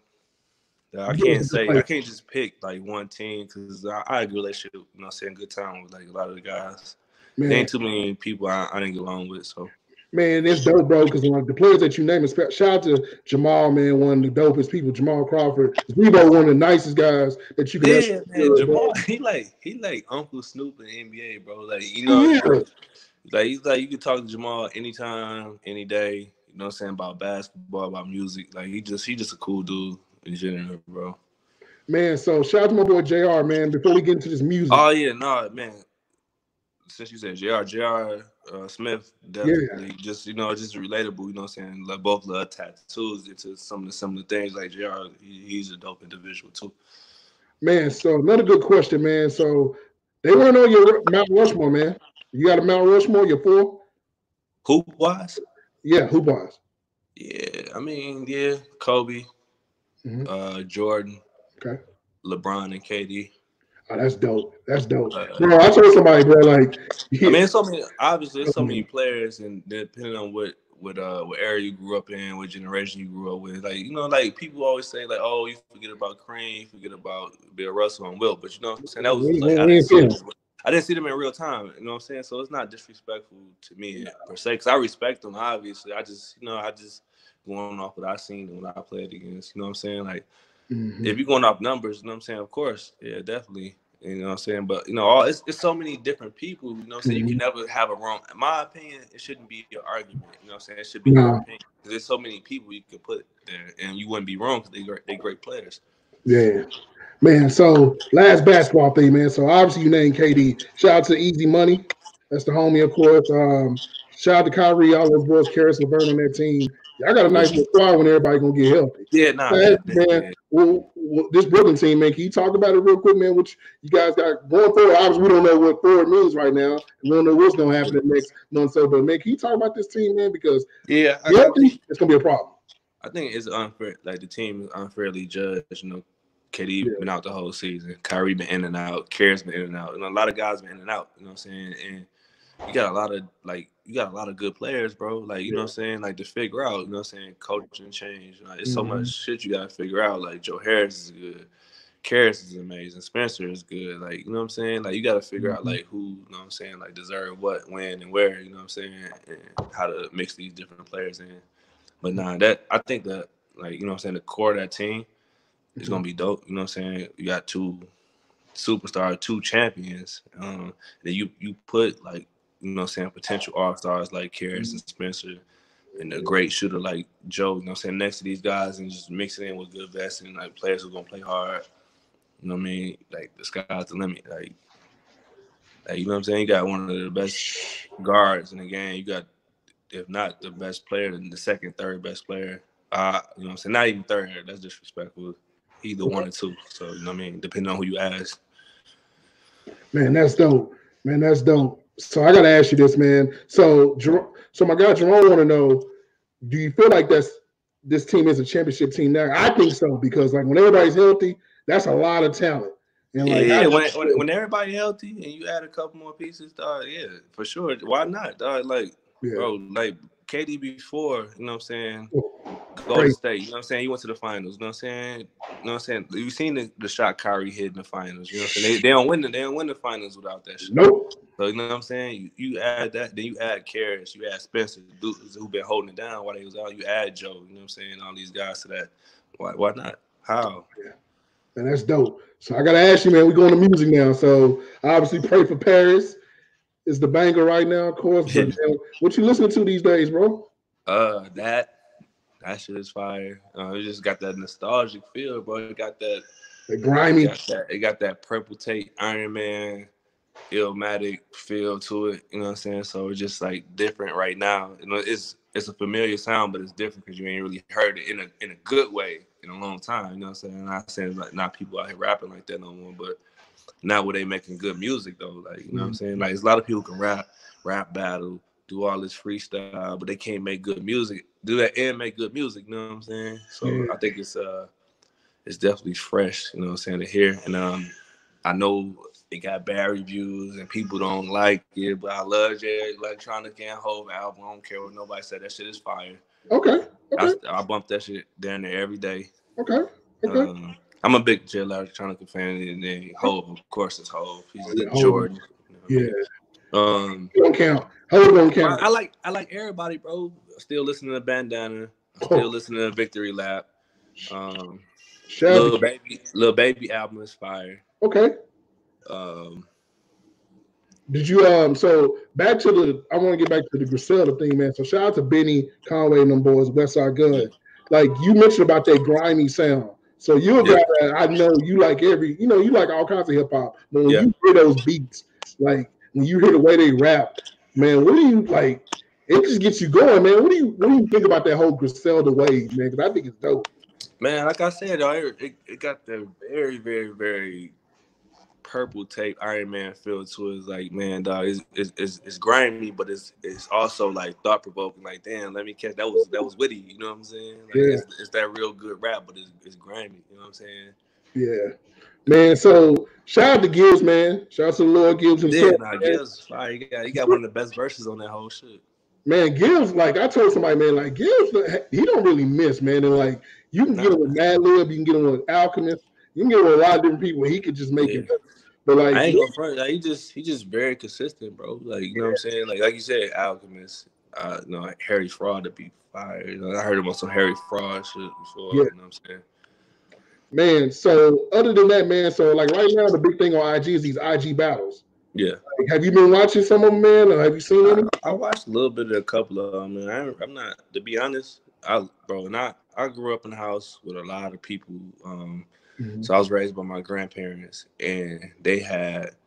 I can't say I can't just pick like one team because I, I had a good relationship, you know what I'm saying, good time with like a lot of the guys. Man. There ain't too many people I, I didn't get along with, so. Man, it's dope, bro, because like the players that you name, shout out to Jamal, man, one of the dopest people, Jamal Crawford. Zebo, one of the nicest guys that you can yeah, ever man, Jamal, he like he like Uncle Snoop in the N B A, bro. Like, you know, yeah. like he's like you can talk to Jamal anytime, any day, you know what I'm saying, about basketball, about music. Like he just he just a cool dude in general, bro. Man, so shout out to my boy J R, man, before we get into this music. Oh yeah, no, man. Since you said J R, J R uh, Smith, definitely yeah. just, you know, just relatable, you know what I'm saying? Like both love tattoos into some of the similar things. Like J R, he, he's a dope individual too. Man, so another good question, man. So they weren't on your Mount Rushmore, man. You got a Mount Rushmore, your four? Hoop wise? Yeah, hoop wise. Yeah, I mean, yeah, Kobe, mm-hmm. uh, Jordan, okay, LeBron, and K D. Oh, that's dope. That's dope. Uh, bro, I told somebody, bro, like yeah. I mean, it's so many obviously there's so many players, and depending on what what uh what area you grew up in, what generation you grew up with. Like, you know, like people always say, like, oh, you forget about Kareem, you forget about Bill Russell and Wilt. But you know what I'm saying? That was like I didn't see them, I didn't see them in real time. You know what I'm saying? So it's not disrespectful to me per se, because I respect them, obviously. I just, you know, I just going off what I seen and what I played against. You know what I'm saying? Like, mm-hmm. if you're going off numbers, you know what I'm saying? Of course, yeah, definitely. You know what I'm saying? But, you know, all it's, it's so many different people, you know what I'm saying? Mm-hmm. You can never have a wrong. In my opinion, it shouldn't be your argument. You know what I'm saying? It should be no. your opinion. Because there's so many people you can put there, and you wouldn't be wrong because they great, they great players. Yeah. Man, so last basketball thing, man. So obviously you named K D. Shout out to Easy Money. That's the homie, of course. Um, shout out to Kyrie, all those boys, Karis LeVert on that team. I got a nice little squad when everybody gonna get healthy. Yeah, nah, Man, man. man well, well, this Brooklyn team, man, can you talk about it real quick, man? What you guys got going forward? Obviously, we don't know what forward means right now. We don't know what's gonna happen in the next month. So, but man, can you talk about this team, man? Because yeah, I, healthy, I think it's gonna be a problem. I think it's unfair. Like the team is unfairly judged. You know, K D Yeah. been out the whole season. Kyrie been in and out. Kerr's been in and out. And a lot of guys been in and out. You know what I'm saying? And you got a lot of like you got a lot of good players, bro. Like you yeah. know what I'm saying? Like to figure out, you know what I'm saying? Coaching change. Like, it's mm-hmm. so much shit you gotta figure out. Like Joe Harris is good. Karras is amazing. Spencer is good. Like, you know what I'm saying? Like, you got to figure mm-hmm. out, like, who, you know what I'm saying, like, deserve what, when, and where, you know what I'm saying, and how to mix these different players in. But, nah, that, I think that, like, you know what I'm saying, the core of that team is going to be dope. You know what I'm saying? You got two superstars, two champions. Um, then you, you put, like, you know what I'm saying, potential all-stars like Karras mm-hmm. and Spencer and a great shooter like Joe, you know what I'm saying, next to these guys and just mix it in with good vets and, like, players who are going to play hard. You know what I mean? Like, the sky's the limit. Like, like, you know what I'm saying? You got one of the best guards in the game. You got, if not the best player, then the second, third best player. Uh, you know what I'm saying? Not even third. That's disrespectful. Either one or two. So, you know what I mean? Depending on who you ask. Man, that's dope. Man, that's dope. So I got to ask you this, man. So, so my guy Jerome want to know, do you feel like that's this team is a championship team now? I think so, because, like, when everybody's healthy, that's a lot of talent. And like, yeah, when, when when everybody healthy and you add a couple more pieces, dog, yeah, for sure. Why not, dog? Like, yeah. bro, like K D before, you know what I'm saying? Golden State, you know what I'm saying? He went to the finals, you know what I'm saying? You know what I'm saying? You've seen the, the shot Kyrie hit in the finals, you know what I'm saying? They, they don't win the they don't win the finals without that shit. Nope. So you know what I'm saying? You, you add that, then you add Karras, you add Spencer, dudes who been holding it down while they was out. You add Joe, you know what I'm saying? All these guys to that. Why why not? How? Yeah. Man, that's dope. So I gotta ask you, man. We're going to music now. So I obviously pray for Paris. It's the banger right now, of course. But man, what you listening to these days, bro? Uh, that that shit is fire. Uh, it just got that nostalgic feel, bro. It got that, the grimy. It got that, it got that Purple Tape, Iron Man, Illmatic feel to it. You know what I'm saying? So it's just like different right now. You know, it's it's a familiar sound, but it's different because you ain't really heard it in a in a good way in a long time. You know what I'm saying? I'm not saying like not people out here rapping like that no more, but not where they making good music though. Like, you know mm-hmm. what I'm saying? Like, there's a lot of people can rap, rap battle, do all this freestyle, but they can't make good music. Do that and make good music, you know what I'm saying? So yeah. I think it's uh it's definitely fresh, you know what I'm saying, to hear. And um I know it got bad reviews and people don't like it, but I love Jay Electronic and Hove album. I don't care what nobody said. That shit is fire. Okay. okay. I, I bump that shit down there every day. Okay. Okay. Um, I'm a big Jay Electronic fan, and then Hove, of course, is Hove. He's oh, yeah, the Jordan. You know yeah. Um, don't count. Hove don't count. I, I like I like everybody, bro. Still listening to Bandana. Still oh. listening to Victory Lap. Um, Little Baby, Little Baby album is fire. Okay. Um, Did you um? So back to the. I want to get back to the Griselda thing, man. So shout out to Benny Conway and them boys, Westside Gun. Yeah. Like you mentioned about that grimy sound. So you're a guy yeah. that I know you like every. You know you like all kinds of hip hop. But when yeah. you hear those beats, like when you hear the way they rap, man, what do you like? It just gets you going, man. What do you What do you think about that whole Griselda wave, man? Because I think it's dope. Man, like I said, it, it got the very, very, very Purple Tape Iron Man feel to it. It's like, man, dog, it's, it's, it's, it's grimy, but it's it's also like thought provoking. Like, damn, let me catch that was that was witty. You know what I'm saying? Like, yeah. it's, it's that real good rap, but it's, it's grimy. You know what I'm saying? Yeah, man. So shout out to Gibbs, man. Shout out to Lord Gibbs himself. Yeah, nah, Gibbs, fire. He got he got one of the best verses on that whole shit. Man, Gibbs, like I told somebody, man, like Gibbs, he don't really miss, man. And like you can nah. get him with Madlib, you can get him with Alchemist, you can get him with a lot of different people. He could just make yeah. it. But like, I ain't gonna front. Like, he just he just very consistent, bro. Like, you know yeah. what I'm saying? Like like you said, Alchemist, uh, you know, Harry Fraud to be fired. You know, I heard him on some Harry Fraud shit before. Yeah. You know what I'm saying? Man, so other than that, man, so like right now the big thing on I G is these I G battles. Yeah. Like, have you been watching some of them, man? Or have you seen any? I, I watched a little bit of a couple of them, man. I, I'm not, to be honest, I bro, and I, I grew up in a house with a lot of people. Um, mm-hmm. So I was raised by my grandparents, and they had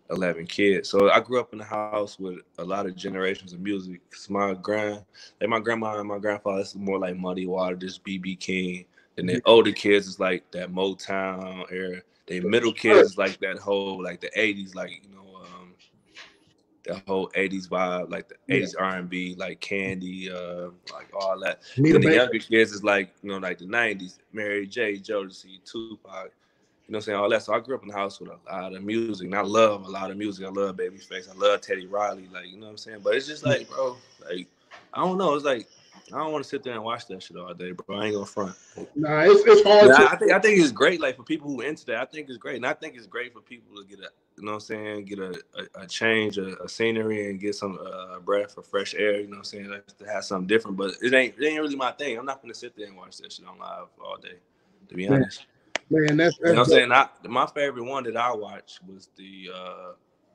eleven kids. So I grew up in a house with a lot of generations of music. Cause my grand, like my grandma and my grandfather, it's more like Muddy Water, just B B King. And the older kids is like that Motown era. The middle kids is like that whole like the eighties, like you know, um, the whole eighties vibe, like the eighties yeah. R and B, like Candy, uh, like all that. And then the younger kids is like you know like the nineties, Mary J, Jodeci, Tupac. You know what I'm saying? All that. So I grew up in the house with a lot of music. And I love a lot of music. I love Babyface. I love Teddy Riley. Like, you know what I'm saying? But it's just like, bro, like, I don't know. It's like, I don't want to sit there and watch that shit all day, bro. I ain't gonna front. Nah, it's, it's hard yeah, to... I think I think it's great, like, for people who into that. I think it's great. And I think it's great for people to get a, you know what I'm saying, get a, a, a change, a, a scenery, and get some uh, breath of fresh air, you know what I'm saying, like, to have something different. But it ain't, it ain't really my thing. I'm not gonna sit there and watch that shit on live all day, to be honest. Man, that's, that's you know what I'm saying. I, my favorite one that I watched was the uh,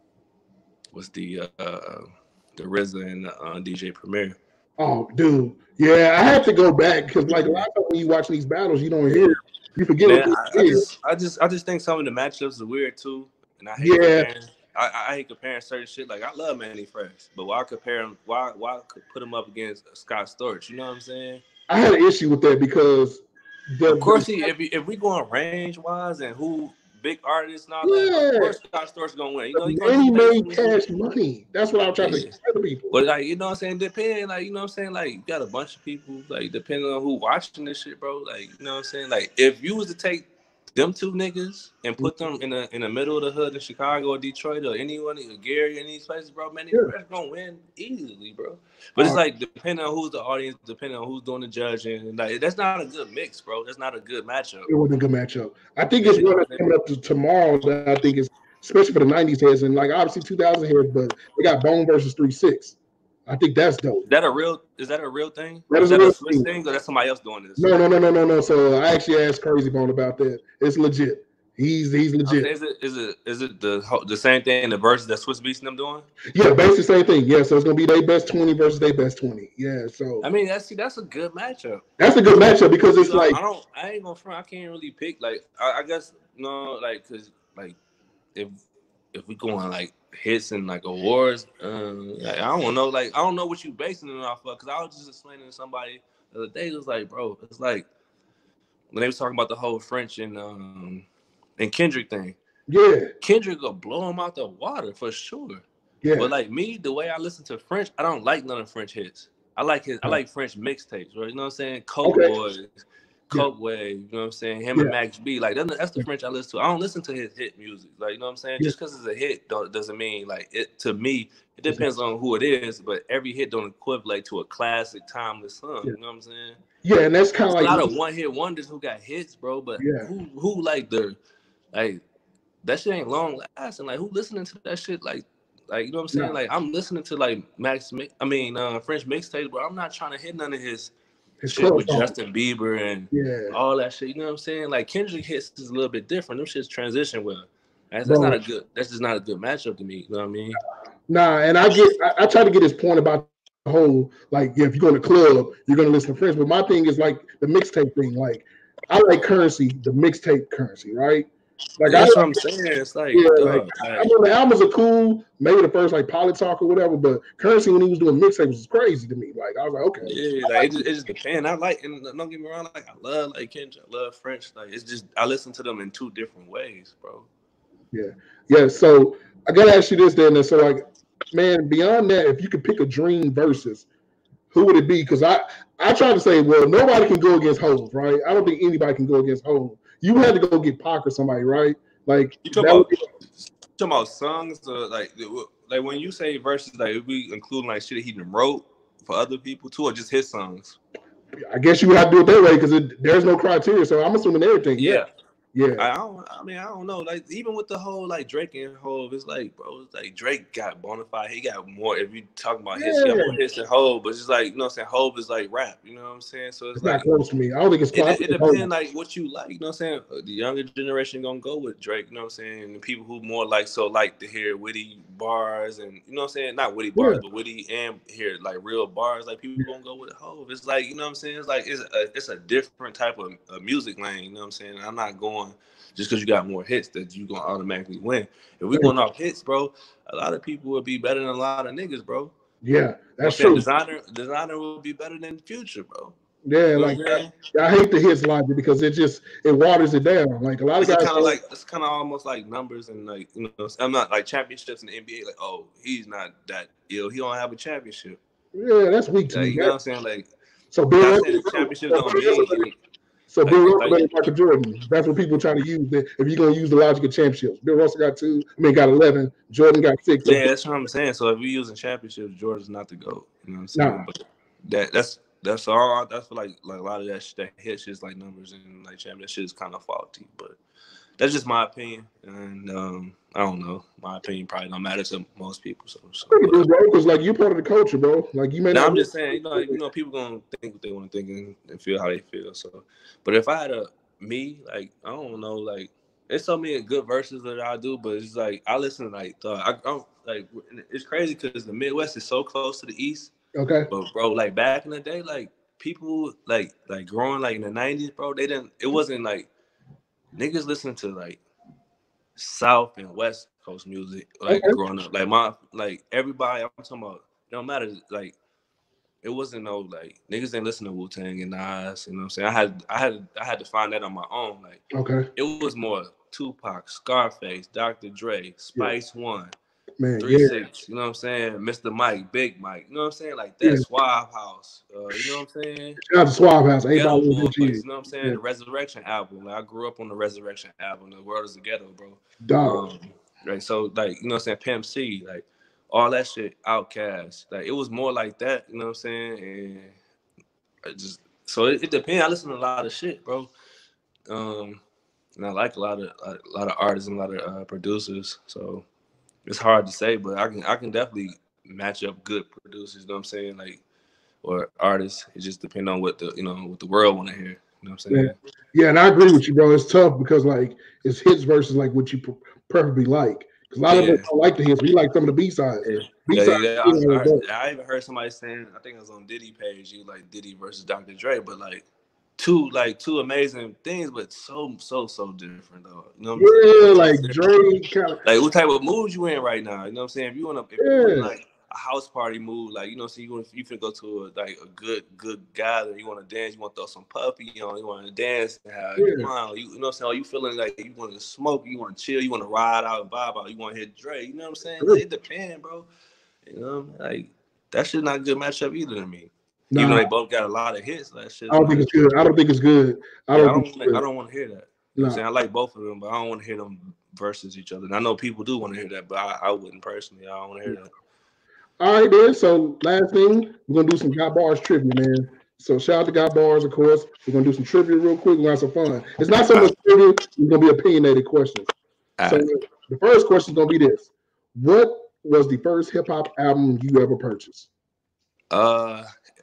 was the uh, the R Z A and the, uh, D J Premier. Oh, dude, yeah, I have to go back because like a lot of times when you watch these battles, you don't hear, you forget. Man, what I, I just, I just, I just think some of the matchups are weird too, and I hate yeah. comparing. I, I hate comparing certain shit. Like I love Manny Fresh, but why compare him? Why, why put him up against Scott Storch? You know what I'm saying? I had an issue with that because. The, of course, he, if, if we going range wise and who big artists and all yeah. that, of course Scott Storch gonna win. You know, he gonna made cash money. That's what I'm trying yeah. to explain to people. But like, you know what I'm saying? Depending, like, you know what I'm saying? Like, you got a bunch of people, like, depending on who watching this shit, bro. Like, you know what I'm saying? Like, if you was to take them two niggas and put them in the in the middle of the hood in Chicago or Detroit or anyone, or Gary, any of these places, bro, man, these yeah. gonna win easily, bro. But uh, it's like depending on who's the audience, depending on who's doing the judging, and like that's not a good mix, bro. That's not a good matchup. It wasn't a good matchup. I think it's what coming up to tomorrow that I think is especially for the nineties heads and like obviously two thousand heads, but they got Bone versus three six. I think that's dope. Is that a real? Is that a real thing? That is, is a that real a Swiss thing. thing, or that's somebody else doing this? No, no, no, no, no, no. So I actually asked Crazy Bone about that. It's legit. He's he's legit. Okay, is it is it is it the the same thing? The verses that Swiss Beats and them doing? Yeah, basically the same thing. Yeah, so it's gonna be their best twenty versus their best twenty. Yeah, so I mean that's that's a good matchup. That's a good matchup because it's you know, like I don't I ain't gonna front. I can't really pick like I, I guess no like because like if if we going like hits and like awards, um, like, I don't know like I don't know what you basing it off of because I was just explaining to somebody the other day. It was like bro, it's like when they was talking about the whole French and um. and Kendrick thing. Yeah. Kendrick will blow him out the water for sure. Yeah. But like me, the way I listen to French, I don't like none of French hits. I like his I like French mixtapes, right? You know what I'm saying? Coke okay. Boys, Coke yeah. Wave, you know what I'm saying? Him yeah. and Max B. Like that's, that's the French I listen to. I don't listen to his hit music. Like, you know what I'm saying? Yeah. Just because it's a hit don't, doesn't mean like it to me, it depends on who it is, but every hit don't equivalent to a classic timeless song. Yeah. You know what I'm saying? Yeah, and that's kind of like a lot of one hit wonders who got hits, bro. But yeah. who who like the like that shit ain't long lasting. Like who listening to that shit? Like, like you know what I'm saying? No. Like I'm listening to like Max. I mean, uh, French mixtapes, but I'm not trying to hit none of his, his shit with song. Justin Bieber and yeah. all that shit. You know what I'm saying? Like Kendrick hits is a little bit different. Them shits transition well. That's, that's not a good. That's just not a good matchup to me. You know what I mean? Nah, and I get. I, I try to get his point about the whole like yeah, if you go to the club, you're gonna listen to French. But my thing is like the mixtape thing. Like I like Currency, the mixtape Currency, right? Like that's I, what I'm saying. It's like, yeah, like, like I mean, the albums are cool. Maybe the first like Poly Talk or whatever, but Currency when he was doing mixtapes was crazy to me. Like I was like, okay, yeah, like, it, just, it just depends. I like, and don't get me wrong, like I love like Kendrick, I love French. Like it's just I listen to them in two different ways, bro. Yeah, yeah. So I gotta ask you this then. So like, man, beyond that, if you could pick a dream versus, who would it be? Because I I try to say, well, nobody can go against Hov, right? I don't think anybody can go against Hov. You had to go get Pac or somebody, right? Like you talking about, be- talking about songs, or like like when you say verses, like we including like shit he done wrote for other people too, or just his songs. I guess you would have to do it that way because there's no criteria. So I'm assuming everything. Yeah. Yeah. I don't. I mean, I don't know. Like even with the whole like Drake and Hov, it's like, bro, it's like Drake got bonafide. He got more. If you talk about hits, yeah. he got more hits than Hov. But it's just like, you know what I'm saying. Hov is like rap. You know what I'm saying. So it's, it's like not close to me. I don't think it's close. It, it depends like what you like. You know what I'm saying. The younger generation gonna go with Drake. You know what I'm saying. And the people who more like so like to hear witty bars and you know what I'm saying. Not witty bars, yeah. but witty and hear like real bars. Like people gonna go with Hov. It's like you know what I'm saying. It's like it's a it's a different type of, of music lane. You know what I'm saying. I'm not going going just because you got more hits that you gonna automatically win. If we Hey, going off hits, bro, a lot of people would be better than a lot of niggas, bro. yeah, You know what I'm that's saying? true. Designer, designer will be better than Future, bro. Yeah, You know like what I'm saying? I, I hate the hits logic because it just it waters it down. Like a lot of It's guys kind of say, like it's kind of almost like numbers and like you know I'm not like championships in the N B A like oh he's not that ill he don't have a championship yeah, that's weak to like me. you know That, what I'm saying like so Bill not Russell, saying the championships so don't Bill Russell, mean any so like Bill Russell like better than Michael Jordan. That's what people try to use. That if you're gonna use the logic of championships, Bill Russell got two. I mean, got eleven. Jordan got six. So yeah that's what I'm saying. So if we're using championships, Jordan's not the GOAT. You know what I'm saying? nah, But that that's that's all. That's for like like a lot of that shit, that hit shit's like numbers and like champion. That shit is kind of faulty, but. That's just my opinion, and um, I don't know. My opinion probably don't matter to most people. So, so pretty good, whatever. bro. Because like you part of the culture, bro. Like you may Now not. I'm just saying, you know, you know, people gonna think what they want to think and, and feel how they feel. So, but if I had a me, like I don't know, like there's so many good verses that I do, but it's like I listen to like the, I, I'm like it's crazy because the Midwest is so close to the East. Okay. But bro, like back in the day, like people like like growing like in the nineties, bro, they didn't. It wasn't like niggas listening to like South and West Coast music, like Okay. growing up. Like my like everybody I'm talking about, it don't matter. Like it wasn't no like niggas didn't listen to Wu Tang and Nas, you know what I'm saying? I had I had I had to find that on my own. Like Okay. it was more Tupac, Scarface, Doctor Dre, Yeah. Spice One, Man. Three Yeah. Six, you know what I'm saying? Mister Mike, Big Mike, you know what I'm saying? Like Yeah. that Suave House, uh, you know what I'm saying? Shout out to Swab House. Everybody Ghetto was Boys, G. you know what I'm saying? Yeah. The Resurrection album. Like, I grew up on the Resurrection album. The world is a ghetto, bro. Dog. Um, right. So like, you know what I'm saying? Pimp C, like all that shit, Outkast. Like it was more like that, you know what I'm saying? And I just so it, it depends. I listen to a lot of shit, bro. Um, and I like a lot of a lot of artists and a lot of uh, producers. So it's hard to say, but I can I can definitely match up good producers. You know what I'm saying? Like or artists. It just depends on what the you know what the world want to hear. You know what I'm Yeah. saying? Yeah, and I agree with you, bro. It's tough because like it's hits versus like what you pre- preferably like. Because a lot of us Yeah. don't like the hits. We like some of the B sides. Yeah, B yeah, sides. yeah. I, I, heard, I even heard somebody saying, I think it was on Diddy page, you like Diddy versus Doctor Dre, but like two, like two amazing things, but so, so, so different though. You know what I'm saying? Yeah, Like, so like different. Dre kind of. Like what type of mood you in right now? You know what I'm saying? If you want to, if you in Yeah, like a house party mood, like you know, so you want you finna go to a like a good, good gathering. You want to dance, you want to throw some puppy, you know, you want to dance and have your yeah, mind. You, you know what I'm saying? Are you feeling like you want to smoke, you want to chill, you want to ride out and vibe out, you want to hit Dre. You know what I'm saying? Like, true. it depends, bro. You know, like that shit not a good matchup either to me. Even though Nah, they both got a lot of hits, that I shit's don't think like, it's good. I don't think it's good. I yeah, don't I think don't, it's wanna, I good. don't want to hear that. You know what I'm Nah. saying? I like both of them, but I don't want to hear them versus each other. And I know people do want to hear that, but I, I wouldn't personally. I don't want to hear that. All right, then. So last thing, we're gonna do some Got Bars trivia, man. So shout out to Got Bars, of course. We're gonna do some trivia real quick. We're gonna have some fun. It's not so All much right, trivia. It's gonna be opinionated questions. all So right. the first question is gonna be this: what was the first hip hop album you ever purchased? Uh,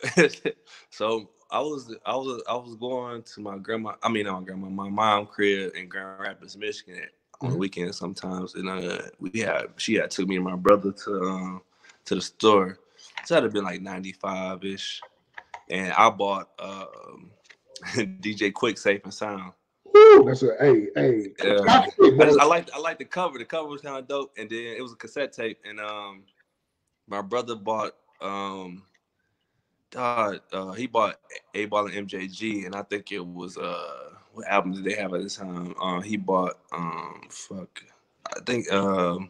so I was, I was, I was going to my grandma. I mean, not my grandma, my mom crib in Grand Rapids, Michigan, on the Mhm. weekends sometimes, and uh, we had she had took me and my brother to um to the store. So that'd have been like ninety-five ish, and I bought um D J Quick Safe and Sound. Woo, that's a hey, hey. Uh, Shout out, I just bro. I like I like the cover. The cover was kind of dope, and then it was a cassette tape, and um my brother bought um God, uh, he bought A Ball and M J G, and I think it was uh, what album did they have at the time? Uh, he bought um, fuck, I think um,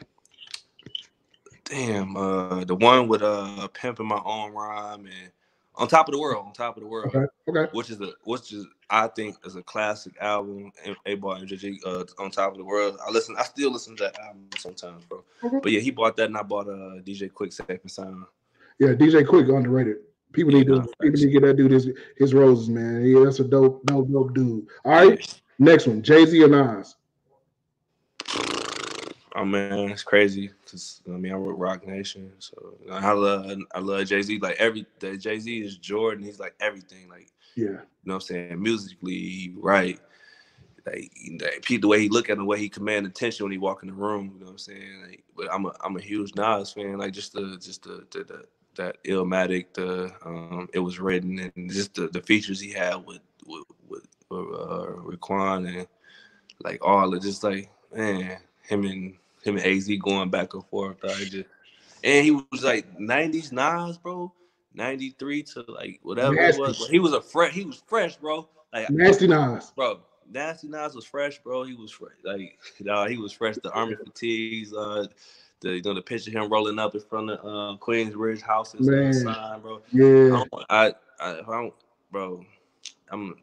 damn, uh, the one with uh, pimping my own rhyme and on top of the world, on top of the world, Okay, okay. which is a which is I think is a classic album. A Ball and M J G, uh, on top of the world. I listen, I still listen to that album sometimes, bro. Okay. But yeah, he bought that, and I bought uh, D J Quick Safe and Sound. Yeah, D J Quick underrated. People Yeah, need nah, to people need facts. to get that dude his his roses, man. Yeah, that's a dope, dope, dope dude. All right, Yeah. next one, Jay Z or Nas? Oh man, it's crazy because I mean I work Rock Nation, so you know, I love I love Jay Z. Like every Jay Z is Jordan. He's like everything. Like Yeah, you know what I'm saying. Musically, he right. Like, like the way he look at him, the way he command attention when he walk in the room. You know what I'm saying. Like, but I'm a I'm a huge Nas fan. Like just the just the, the, the that Illmatic, the um, it was written, and just the, the features he had with with with uh, Raekwon and like all of just like man, him and him and A Z going back and forth. I just and he was like nineties Nas, bro. ninety-three to like whatever it Nasty, was. But he was a fresh. He was fresh, bro. Like, nasty Nas. bro, Nasty Nas was fresh, bro. He was fresh. Like, you he was fresh. The army fatigues, uh, the you know the picture of him rolling up in front of uh, Queensbridge houses, uh, Man, sign, bro. yeah. I, don't, I, I, I don't, bro. I'm,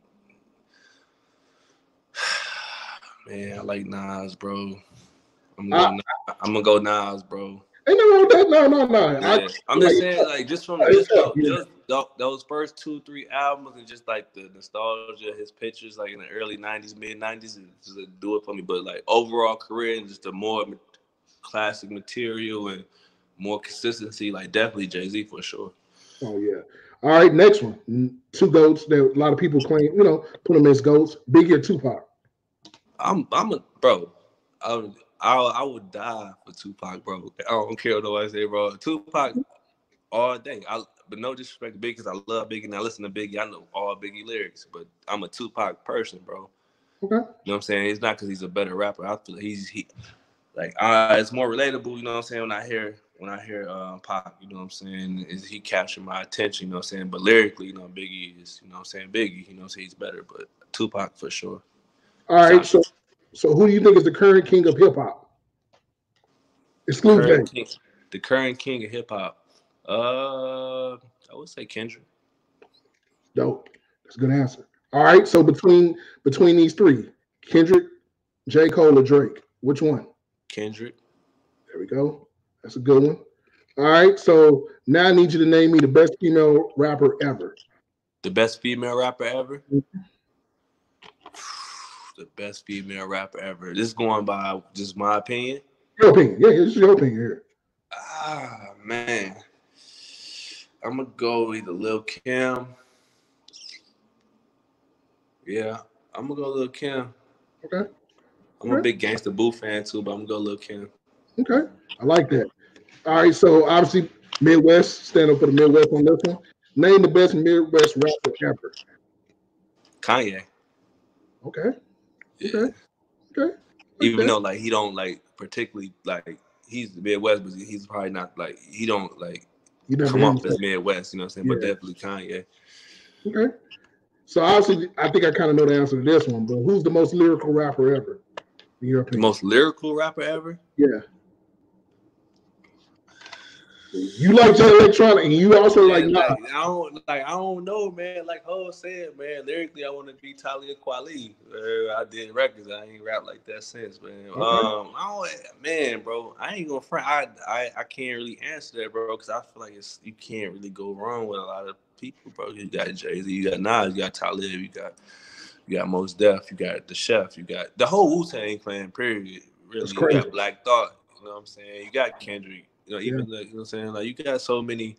man. I like Nas, bro. I'm gonna, go, I'm gonna go Nas, bro. Ain't nothing wrong with that. No, no, no. Yeah. I, I'm just saying, like, just from just those, yeah. just those first two, three albums, and just like the nostalgia, his pictures, like in the early nineties, mid nineties, just like, do it for me. But like overall career and just the more classic material and more consistency, like definitely Jay-Z for sure. Oh yeah. All right, next one. Two goats that a lot of people claim, you know, put them as goats. Biggie or Tupac? I'm, I'm a bro. I'm, I I would die for Tupac, bro. I don't care what nobody say, bro. Tupac all day. I but no disrespect to Biggie because I love Biggie and I listen to Biggie. I know all Biggie lyrics, but I'm a Tupac person, bro. Okay. You know what I'm saying? It's not because he's a better rapper. I feel like he's he like uh, it's more relatable. You know what I'm saying? When I hear when I hear uh, Pac, you know what I'm saying? Is he captured my attention? You know what I'm saying? But lyrically, you know, Biggie is you know what I'm saying? Biggie, you know, so he's better, but Tupac for sure. All right. So so who do you think is the current king of hip hop? Exclude current Jay. king, the current king of hip hop. Uh, I would say Kendrick. Dope. That's a good answer. All right. So between between these three, Kendrick, J. Cole, or Drake, which one? Kendrick. There we go. That's a good one. All right. So now I need you to name me the best female rapper ever. The best female rapper ever. The best female rapper ever. This is going by just my opinion. Your opinion. Yeah, it's your opinion here. Ah, man. I'm going to go either Lil' Kim. Yeah, I'm going to go Lil' Kim. Okay. I'm okay. a big Gangsta Boo fan too, but I'm going to go Lil' Kim. Okay. I like that. All right. So obviously, Midwest, stand up for the Midwest on this one. Name the best Midwest rapper ever. Kanye. Okay. Yeah. Okay. Okay. Even okay. though like he don't like particularly like he's the Midwest, but he's probably not like he don't like you come off as Midwest, you know what I'm saying? Yeah. But definitely Kanye. Okay. So obviously, I think I kind of know the answer to this one, but who's the most lyrical rapper ever? In your opinion? The most lyrical rapper ever? Yeah. You like Jay Electronica, and you also yeah, like, like I don't like I don't know, man. Like Ho said, man, lyrically I want to be Talib Kweli. Uh, I did records, I ain't rap like that since, man. Okay. Um, I don't, man, bro, I ain't gonna front. I I I can't really answer that, bro, because I feel like it's you can't really go wrong with a lot of people, bro. You got Jay-Z, you got Nas, you got Talib, you got you got Mos Def, you got the Chef, you got the whole Wu-Tang Clan. Period. Really, you got Black Thought. You know what I'm saying? You got Kendrick. You know, even yeah. like, you know what I'm saying, like you got so many.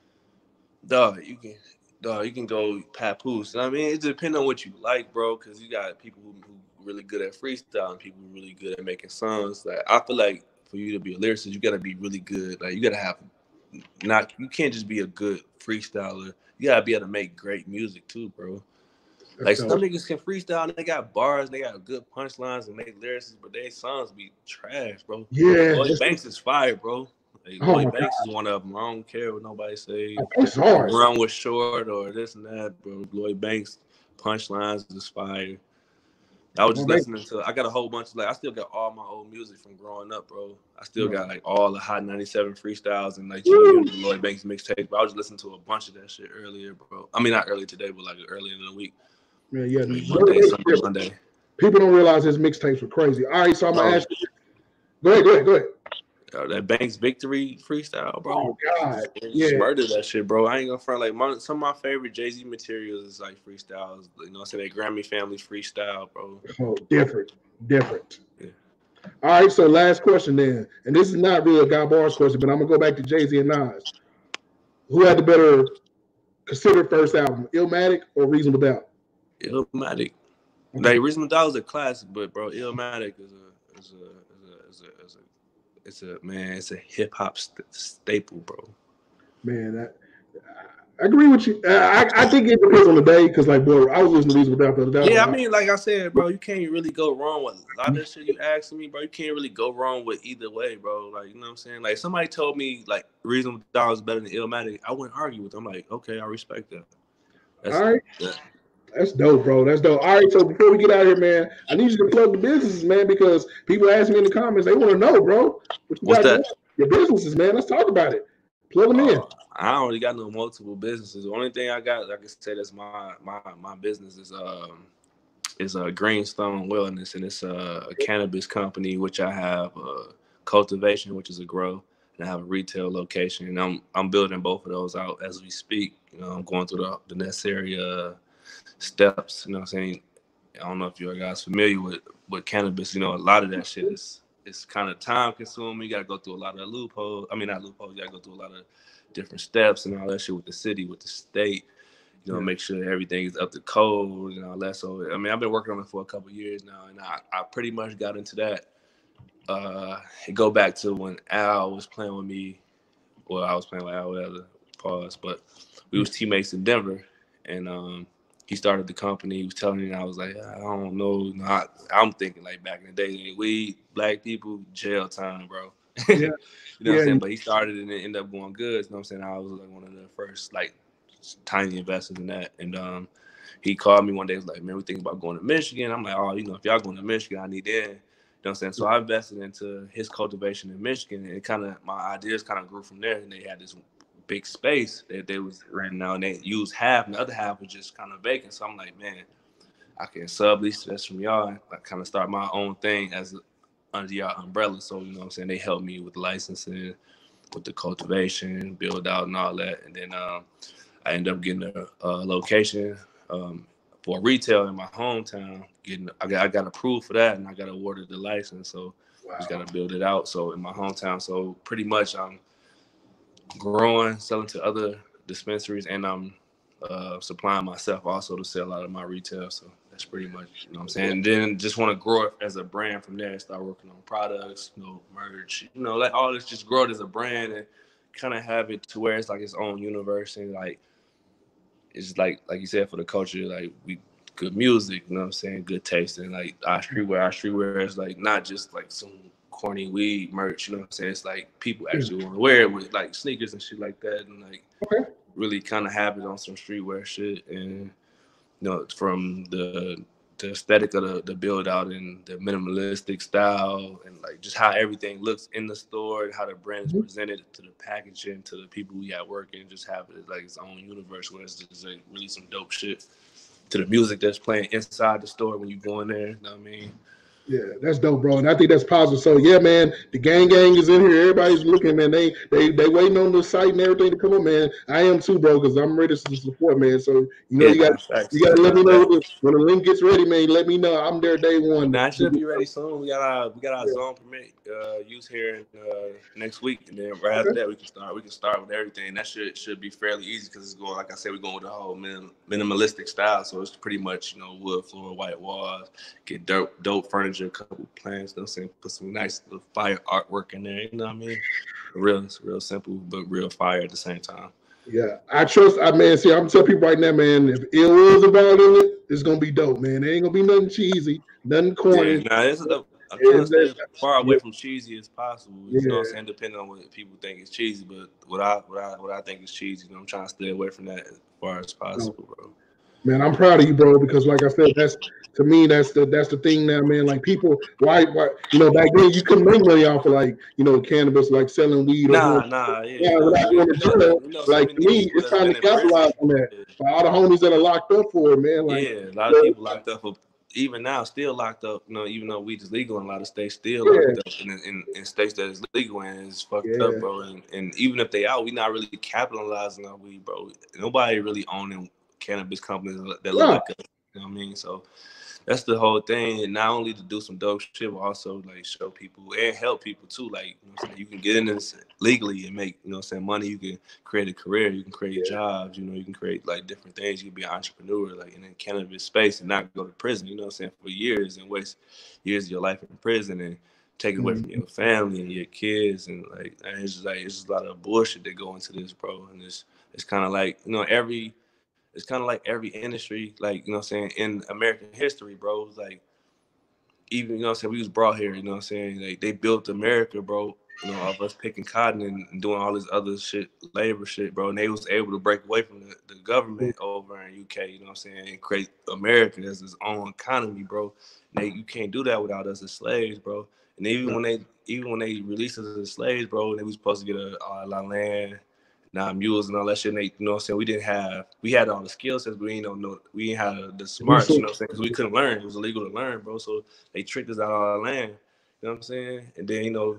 Dog, you can, dog, you can go papoose. I mean, it depends on what you like, bro. Because you got people who, who really good at freestyle and people who really good at making songs. Like I feel like for you to be a lyricist, you gotta be really good. Like you gotta have, not you can't just be a good freestyler. You gotta be able to make great music too, bro. Like some niggas can freestyle and they got bars, and they got good punchlines and they lyricists, but they songs be trash, bro. Yeah, Lloyd Banks is fire, bro. Like, oh Lloyd Banks God. is one of them. I don't care what nobody say. It's hard. Run was short or this and that, bro. Lloyd Banks punchlines is fire. I was just well, listening to. I got a whole bunch of like. I still got all my old music from growing up, bro. I still got like all the Hot ninety-seven freestyles and like you know, the Lloyd Banks mixtape. But I was just listening to a bunch of that shit earlier, bro. I mean, not early today, but like earlier in the week. Yeah, yeah. Like Monday, Sunday, Monday. People don't realize his mixtapes were crazy. All right, so I'm gonna oh. ask you. Go ahead, go ahead, go ahead. Uh, that Banks Victory freestyle, bro. Oh God, yeah, murdered that shit, bro. I ain't gonna front. Like my, some of my favorite Jay-Z materials is like freestyles. You know, say that Grammy Family freestyle, bro. Oh, different, different. Yeah. All right, so last question then, and this is not really a Guy Bars question, but I'm gonna go back to Jay-Z and Nas. Who had the better considered first album, Illmatic or Reasonable Doubt? Illmatic. Okay. Like Reasonable Doubt is a classic, but bro, Illmatic is a is a is a is a, is a It's a man. It's a hip hop st- staple, bro. Man, that I agree with you. Uh, I, I think it depends on the day because, like, bro, I was listening to Reason Without the Doubt. Yeah, I mean, like I said, bro, you can't really go wrong with a lot of that shit you asking me, bro. You can't really go wrong with either way, bro. Like, you know what I'm saying? Like, somebody told me, like, Reason Without Doubt is better than Illmatic. I wouldn't argue with them. I'm like, okay, I respect that. That's, All right. yeah. That's dope, bro. That's dope. All right, so before we get out of here, man, I need you to plug the businesses, man, because people ask me in the comments, they want to know, bro, what you What's got that? going. Your businesses, man. Let's talk about it. Plug them in. Uh, I already got no multiple businesses. The only thing I got, like I said, that's my my my business is um is a uh, Greenstone Wellness, and it's a, a cannabis company which I have uh, cultivation, which is a grow, and I have a retail location, and I'm I'm building both of those out as we speak. You know, I'm going through the, the necessary uh, steps. You know what I'm saying? I don't know if you guys familiar with with cannabis. You know, a lot of that shit is it's kind of time consuming. You got to go through a lot of loopholes. I mean, not loopholes. You got to go through a lot of different steps and all that shit with the city, with the state. You know, yeah. Make sure everything is up to code and all that. So, I mean, I've been working on it for a couple of years now, and I, I pretty much got into that. Uh, it go back to when Al was playing with me. Well, I was playing with Al, whatever, pause. But we was teammates in Denver, and um, he started the company. He was telling me, and I was like, I don't know. I, I'm thinking like back in the day, we black people, jail time, bro. Yeah. You know yeah. what I'm saying? But he started and it ended up going good. You know what I'm saying? I was like one of the first like tiny investors in that. And um, he called me one day. He was like, man, we thinking about going to Michigan. I'm like, oh, you know, if y'all going to Michigan, I need in. You know what I'm saying? So I invested into his cultivation in Michigan, and it kind of my ideas kind of grew from there. And they had this big space that they was renting out, and they used half, and the other half was just kind of vacant. So I'm like, man, I can sublease this from y'all and I kind of start my own thing as a, under y'all umbrella. So, you know what I'm saying? They helped me with licensing, with the cultivation, build out and all that. And then um, I ended up getting a, a location um, for retail in my hometown. Getting, I got, I got approved for that, and I got awarded the license. So wow. Just got to build it out. So in my hometown, so pretty much I'm growing, selling to other dispensaries, and I'm uh, supplying myself also to sell out of my retail. So that's pretty much, you know what I'm saying? And then just want to grow it as a brand from there, start working on products, you know, merch, you know, let all this just grow it as a brand and kind of have it to where it's like its own universe. And like, it's like, like you said, for the culture, like we, good music, you know what I'm saying? Good taste. And like our streetwear, our streetwear is like not just like some corny weed merch, you know what I'm saying? It's like people actually want to wear it with like sneakers and shit like that. And like, okay. Really kind of have it on some streetwear shit. And, you know, from the the aesthetic of the, the build out and the minimalistic style and like just how everything looks in the store and how the brand is presented to the packaging, to the people we have working, just have it like its own universe where it's just like really some dope shit to the music that's playing inside the store when you go in there. You know what I mean? Yeah, that's dope, bro, and I think that's positive. So yeah, man, the gang gang is in here. Everybody's looking, man. They they they waiting on the site and everything to come up, man. I am too, bro, because I'm ready to support, man. So you know, yeah, you got facts. You got to let me know when the, when the link gets ready, man. Let me know. I'm there day one. Nah, I should be ready soon. We got our we got our yeah. zone permit uh, use here uh, next week, and then right after okay. that we can start. We can start with everything. That should should be fairly easy because it's going, like I said, we're going with the whole minim, minimalistic style. So it's pretty much, you know, wood floor, white walls, get dope dope furniture, a couple plants. You know what I'm saying? Put some nice little fire artwork in there. You know what I mean? Real, real simple, but real fire at the same time. Yeah, I trust. I man, see, I'm telling people right now, man. If ill will's involved in it, it's gonna be dope, man. It ain't gonna be nothing cheesy, nothing corny. Yeah, nah, this is the, I'm trying to stay as far away yeah. from cheesy as possible. You yeah. know what I'm saying? Depending on what people think is cheesy, but what I what I what I think is cheesy, you know, I'm trying to stay away from that as far as possible, bro. Man, I'm proud of you, bro, because like I said, that's to me, that's the that's the thing now, man. Like people, why, why, you know, back then you couldn't make money off of like, you know, cannabis, like selling weed. Nah, or nah, yeah. yeah, nah, without going to jail. You know, like to me, it's time to capitalize on that. Yeah. For all the homies that are locked up for it, man. Like, yeah, a lot of people locked up for, even now, still locked up. You know, even though weed is legal in a lot of states, still yeah. locked up in, in in states that is legal and it's fucked yeah. up, bro. And and even if they out, we not really capitalizing on weed, bro. Nobody really owning cannabis companies that look yeah. like us. You know what I mean? So that's the whole thing. And not only to do some dope shit, but also like show people and help people too. Like, you know what I'm saying? You can get in this legally and make, you know what I'm saying, money. You can create a career. You can create yeah. jobs. You know, you can create like different things. You can be an entrepreneur, like in the cannabis space and not go to prison, you know what I'm saying, for years and waste years of your life in prison and take it away from your family and your kids. And like, and it's just like, it's just a lot of bullshit that go into this, bro. And it's, it's kind of like, you know, every, it's kind of like every industry, like, you know what I'm saying, in American history, bro. It's like, even, you know what I'm saying, we was brought here, you know what I'm saying? Like, they built America, bro, you know, of us picking cotton and, and doing all this other shit, labor shit, bro. And they was able to break away from the, the government over in U K, you know what I'm saying, and create America as its own economy, bro. And they, you can't do that without us as slaves, bro. And even when they even when they released us as slaves, bro, they was supposed to get a, a lot of land, now mules and all that shit. And they, you know what I'm saying, we didn't have, we had all the skill sets, but we ain't know, we didn't have the smarts, you know what I'm saying, because we couldn't learn. It was illegal to learn, bro. So they tricked us out of our land, you know what I'm saying? And then, you know,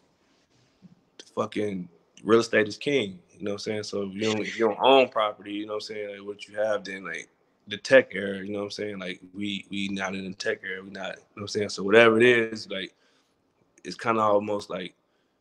fucking real estate is king, you know what I'm saying? So if you don't, if you don't own property, you know what I'm saying, like what you have, then like the tech era, you know what I'm saying? Like we we not in the tech era, we not, you know what I'm saying? So whatever it is, like it's kind of almost like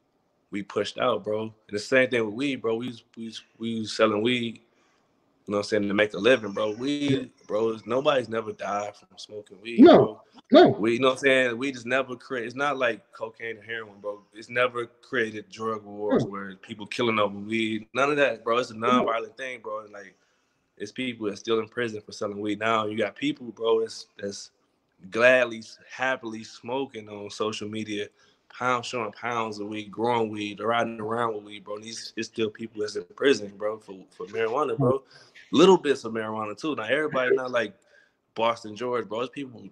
we pushed out, bro. And the same thing with weed, bro. We was, we was, we was selling weed, you know what I'm saying, to make a living, bro. Weed, bro, nobody's never died from smoking weed, no, bro. No. We, you know what I'm saying? We just never create. It's not like cocaine or heroin, bro. It's never created drug wars no. where people killing over weed. None of that, bro. It's a non-violent thing, bro. And like, it's people that's still in prison for selling weed now. You got people, bro, that's that's gladly, happily smoking on social media, pounds showing pounds of weed, growing weed, or riding around with weed, bro. And these it's still people that's in prison, bro, for, for marijuana, bro. Little bits of marijuana too. Now everybody not like Boston George, bro. It's people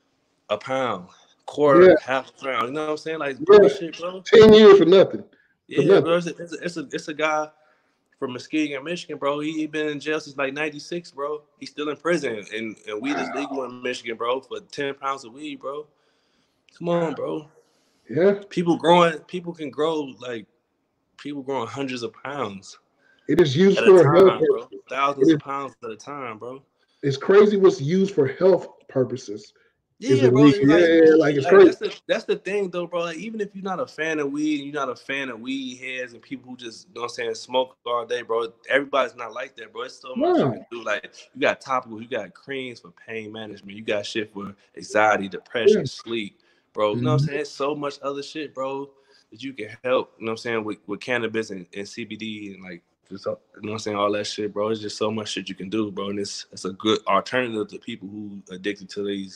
a pound, quarter, yeah. half a pound. You know what I'm saying? Like yeah. bullshit, bro. Ten years for nothing. Yeah, for nothing. bro. It's a, it's a it's a it's a guy from Muskegon, Michigan, bro. He, he been in jail since like ninety-six, bro. He's still in prison, and, and weed wow. is legal in Michigan, bro, for ten pounds of weed, bro. Come on, bro. Yeah. People growing, people can grow like people growing hundreds of pounds. It is used at for a time, health, bro. Thousands is, of pounds at a time, bro. It's crazy what's used for health purposes. Yeah, bro. Like, yeah, like it's like, crazy. That's the, that's the thing, though, bro. Like, even if you're not a fan of weed, and you're not a fan of weed heads and people who just, you know what I'm saying, smoke all day, bro. Everybody's not like that, bro. It's so much wow. you can do. Like, you got topicals, you got creams for pain management, you got shit for anxiety, depression, yeah. sleep, bro. You mm-hmm. know what I'm saying? There's so much other shit, bro, that you can help, you know what I'm saying, with, with cannabis and, and C B D and, like, just, you know what I'm saying, all that shit, bro. It's just so much shit you can do, bro. And it's, it's a good alternative to people who addicted to these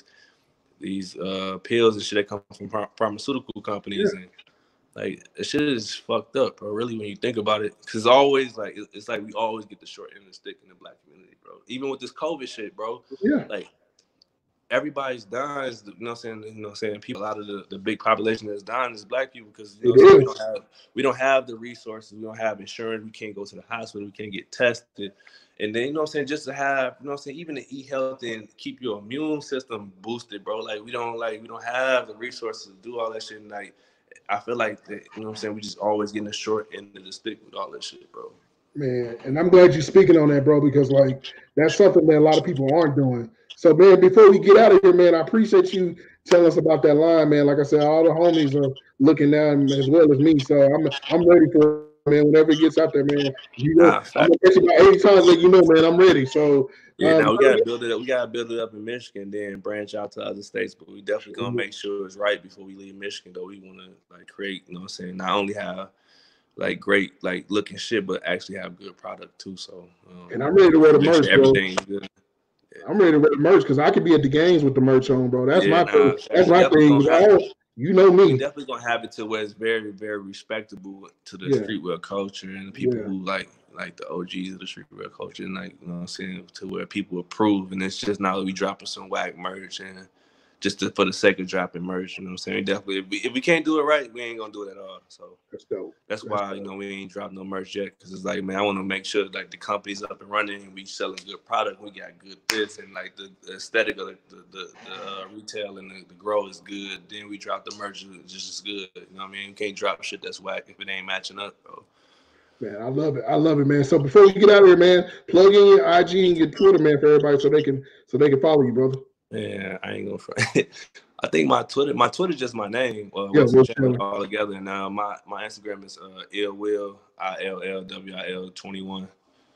these uh pills and shit that come from pharmaceutical companies. Yeah. And like the shit is fucked up, bro, really, when you think about it, because it's always like it's like we always get the short end of the stick in the black community, bro. Even with this COVID shit, bro. Yeah. Like everybody's dying, you know what I'm saying, you know what I'm saying, people out of the, the big population that's dying is black people, because you know what I'm saying, we don't have we don't have the resources, we don't have insurance, we can't go to the hospital, we can't get tested. And then, you know what I'm saying, just to have, you know what I'm saying, even to eat healthy and keep your immune system boosted, bro. Like, we don't, like, we don't have the resources to do all that shit. And, like, I feel like, that, you know what I'm saying, we just always getting the short end of the stick with all that shit, bro. Man, and I'm glad you're speaking on that, bro, because, like, that's something that a lot of people aren't doing. So, man, before we get out of here, man, I appreciate you telling us about that line, man. Like I said, all the homies are looking down as well as me. So I'm I'm ready for it. Man, whenever it gets out there, man, you know, nah, I'm gonna catch it about eighty times, let you know, man, I'm ready. So yeah, um, now we gotta build it up. We gotta build it up in Michigan, then branch out to other states. But we definitely gonna mm-hmm. make sure it's right before we leave Michigan. Though we want to like create, you know, what I'm saying, not only have like great like looking shit, but actually have good product too. So um, and I'm ready to wear the merch, sure everything's good. Yeah. I'm ready to wear the merch because I could be at the games with the merch on, bro. That's yeah, my nah, thing. That's my thing. You know me. We definitely gonna have it to where it's very, very respectable to the yeah. streetwear culture and the people yeah. who like like the O Gs of the streetwear culture, and like, you know what I'm saying, to where people approve, and it's just not like we dropping some whack merch and just to, for the sake of dropping merch, you know what I'm saying? Definitely, if we, if we can't do it right, we ain't gonna do it at all. So that's dope. That's, that's why dope. You know, we ain't dropped no merch yet, because it's like, man, I want to make sure like the company's up and running and we selling good product, we got good this, and like the, the aesthetic of the the, the, the uh, retail and the, the grow is good. Then we drop the merch, it's just as good. You know what I mean? You can't drop shit that's whack if it ain't matching up, bro. Man, I love it. I love it, man. So before we get out of here, man, plug in your I G and your Twitter, man, for everybody so they can so they can follow you, brother. Yeah, I ain't gonna front. I think my Twitter, my Twitter is just my name. Uh, yeah, we'll channel all together. And now uh, my, my Instagram is uh, Ill Will, I L L W I L twenty-one.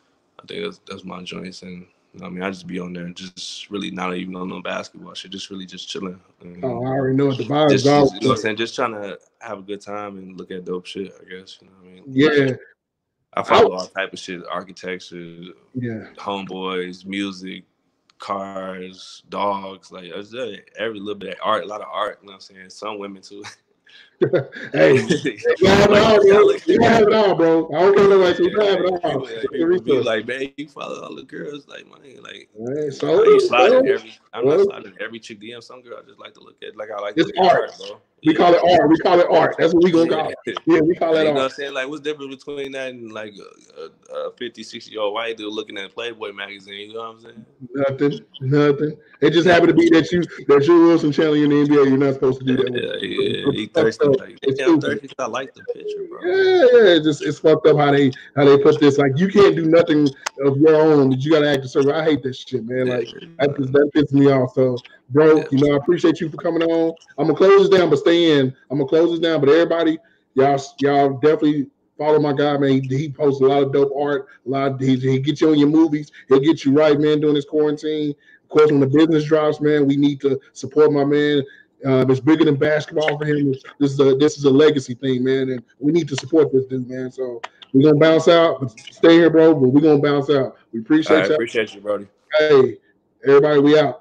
I think that's that's my joints, and you know, I mean, I just be on there and just really not even on no basketball shit, just really just chilling. And, oh, I already know what the vibe is. You know what I'm saying? Just trying to have a good time and look at dope shit, I guess. You know what I mean? Yeah. I follow all type of shit: architecture, yeah, homeboys, music, cars, dogs. Like it's just every little bit of art, a lot of art. You know what I'm saying? Some women too. Hey, you have it all, bro. You have it all, bro. I don't care nobody. So you have it all. People, like, people be like, man, you follow all the girls, like, man, like, right, so I ain't sliding every. I'm well, not sliding every chick D M. Some girl I just like to look at, like I like to it's look art. at art, bro. We yeah. call it art. We call it art. That's what we gonna call it. Yeah, we call it you art. You know what I'm saying? Like, what's the difference between that and like a, a fifty, sixty year old white dude looking at Playboy magazine? You know what I'm saying? Nothing, nothing. It just happened to be that you that you're Wilson Chandler in the N B A. You're not supposed to do that. Yeah, yeah. He thirsty. Like, it's yeah, I'm thirsty. I like the picture, bro. Yeah, yeah. It's just it's fucked up how they how they put this. Like you can't do nothing of your own, but you gotta act a certain. I hate that shit, man. Like yeah, that, just, that pisses me off. So, bro, yeah. you know, I appreciate you for coming on. I'm gonna close this down, but stay in. I'm gonna close this down, but everybody, y'all, y'all definitely follow my guy, man. He, he posts a lot of dope art. A lot. Of, he, he gets you on your movies. He'll get you right, man. During this quarantine. Of course, when the business drops, man, we need to support my man. Uh, it's bigger than basketball for him. This is a this is a legacy thing, man, and we need to support this dude, man. So we're gonna bounce out. But stay here, bro. But we're gonna bounce out. We appreciate I you. Appreciate you, Brody. Hey, everybody, we out.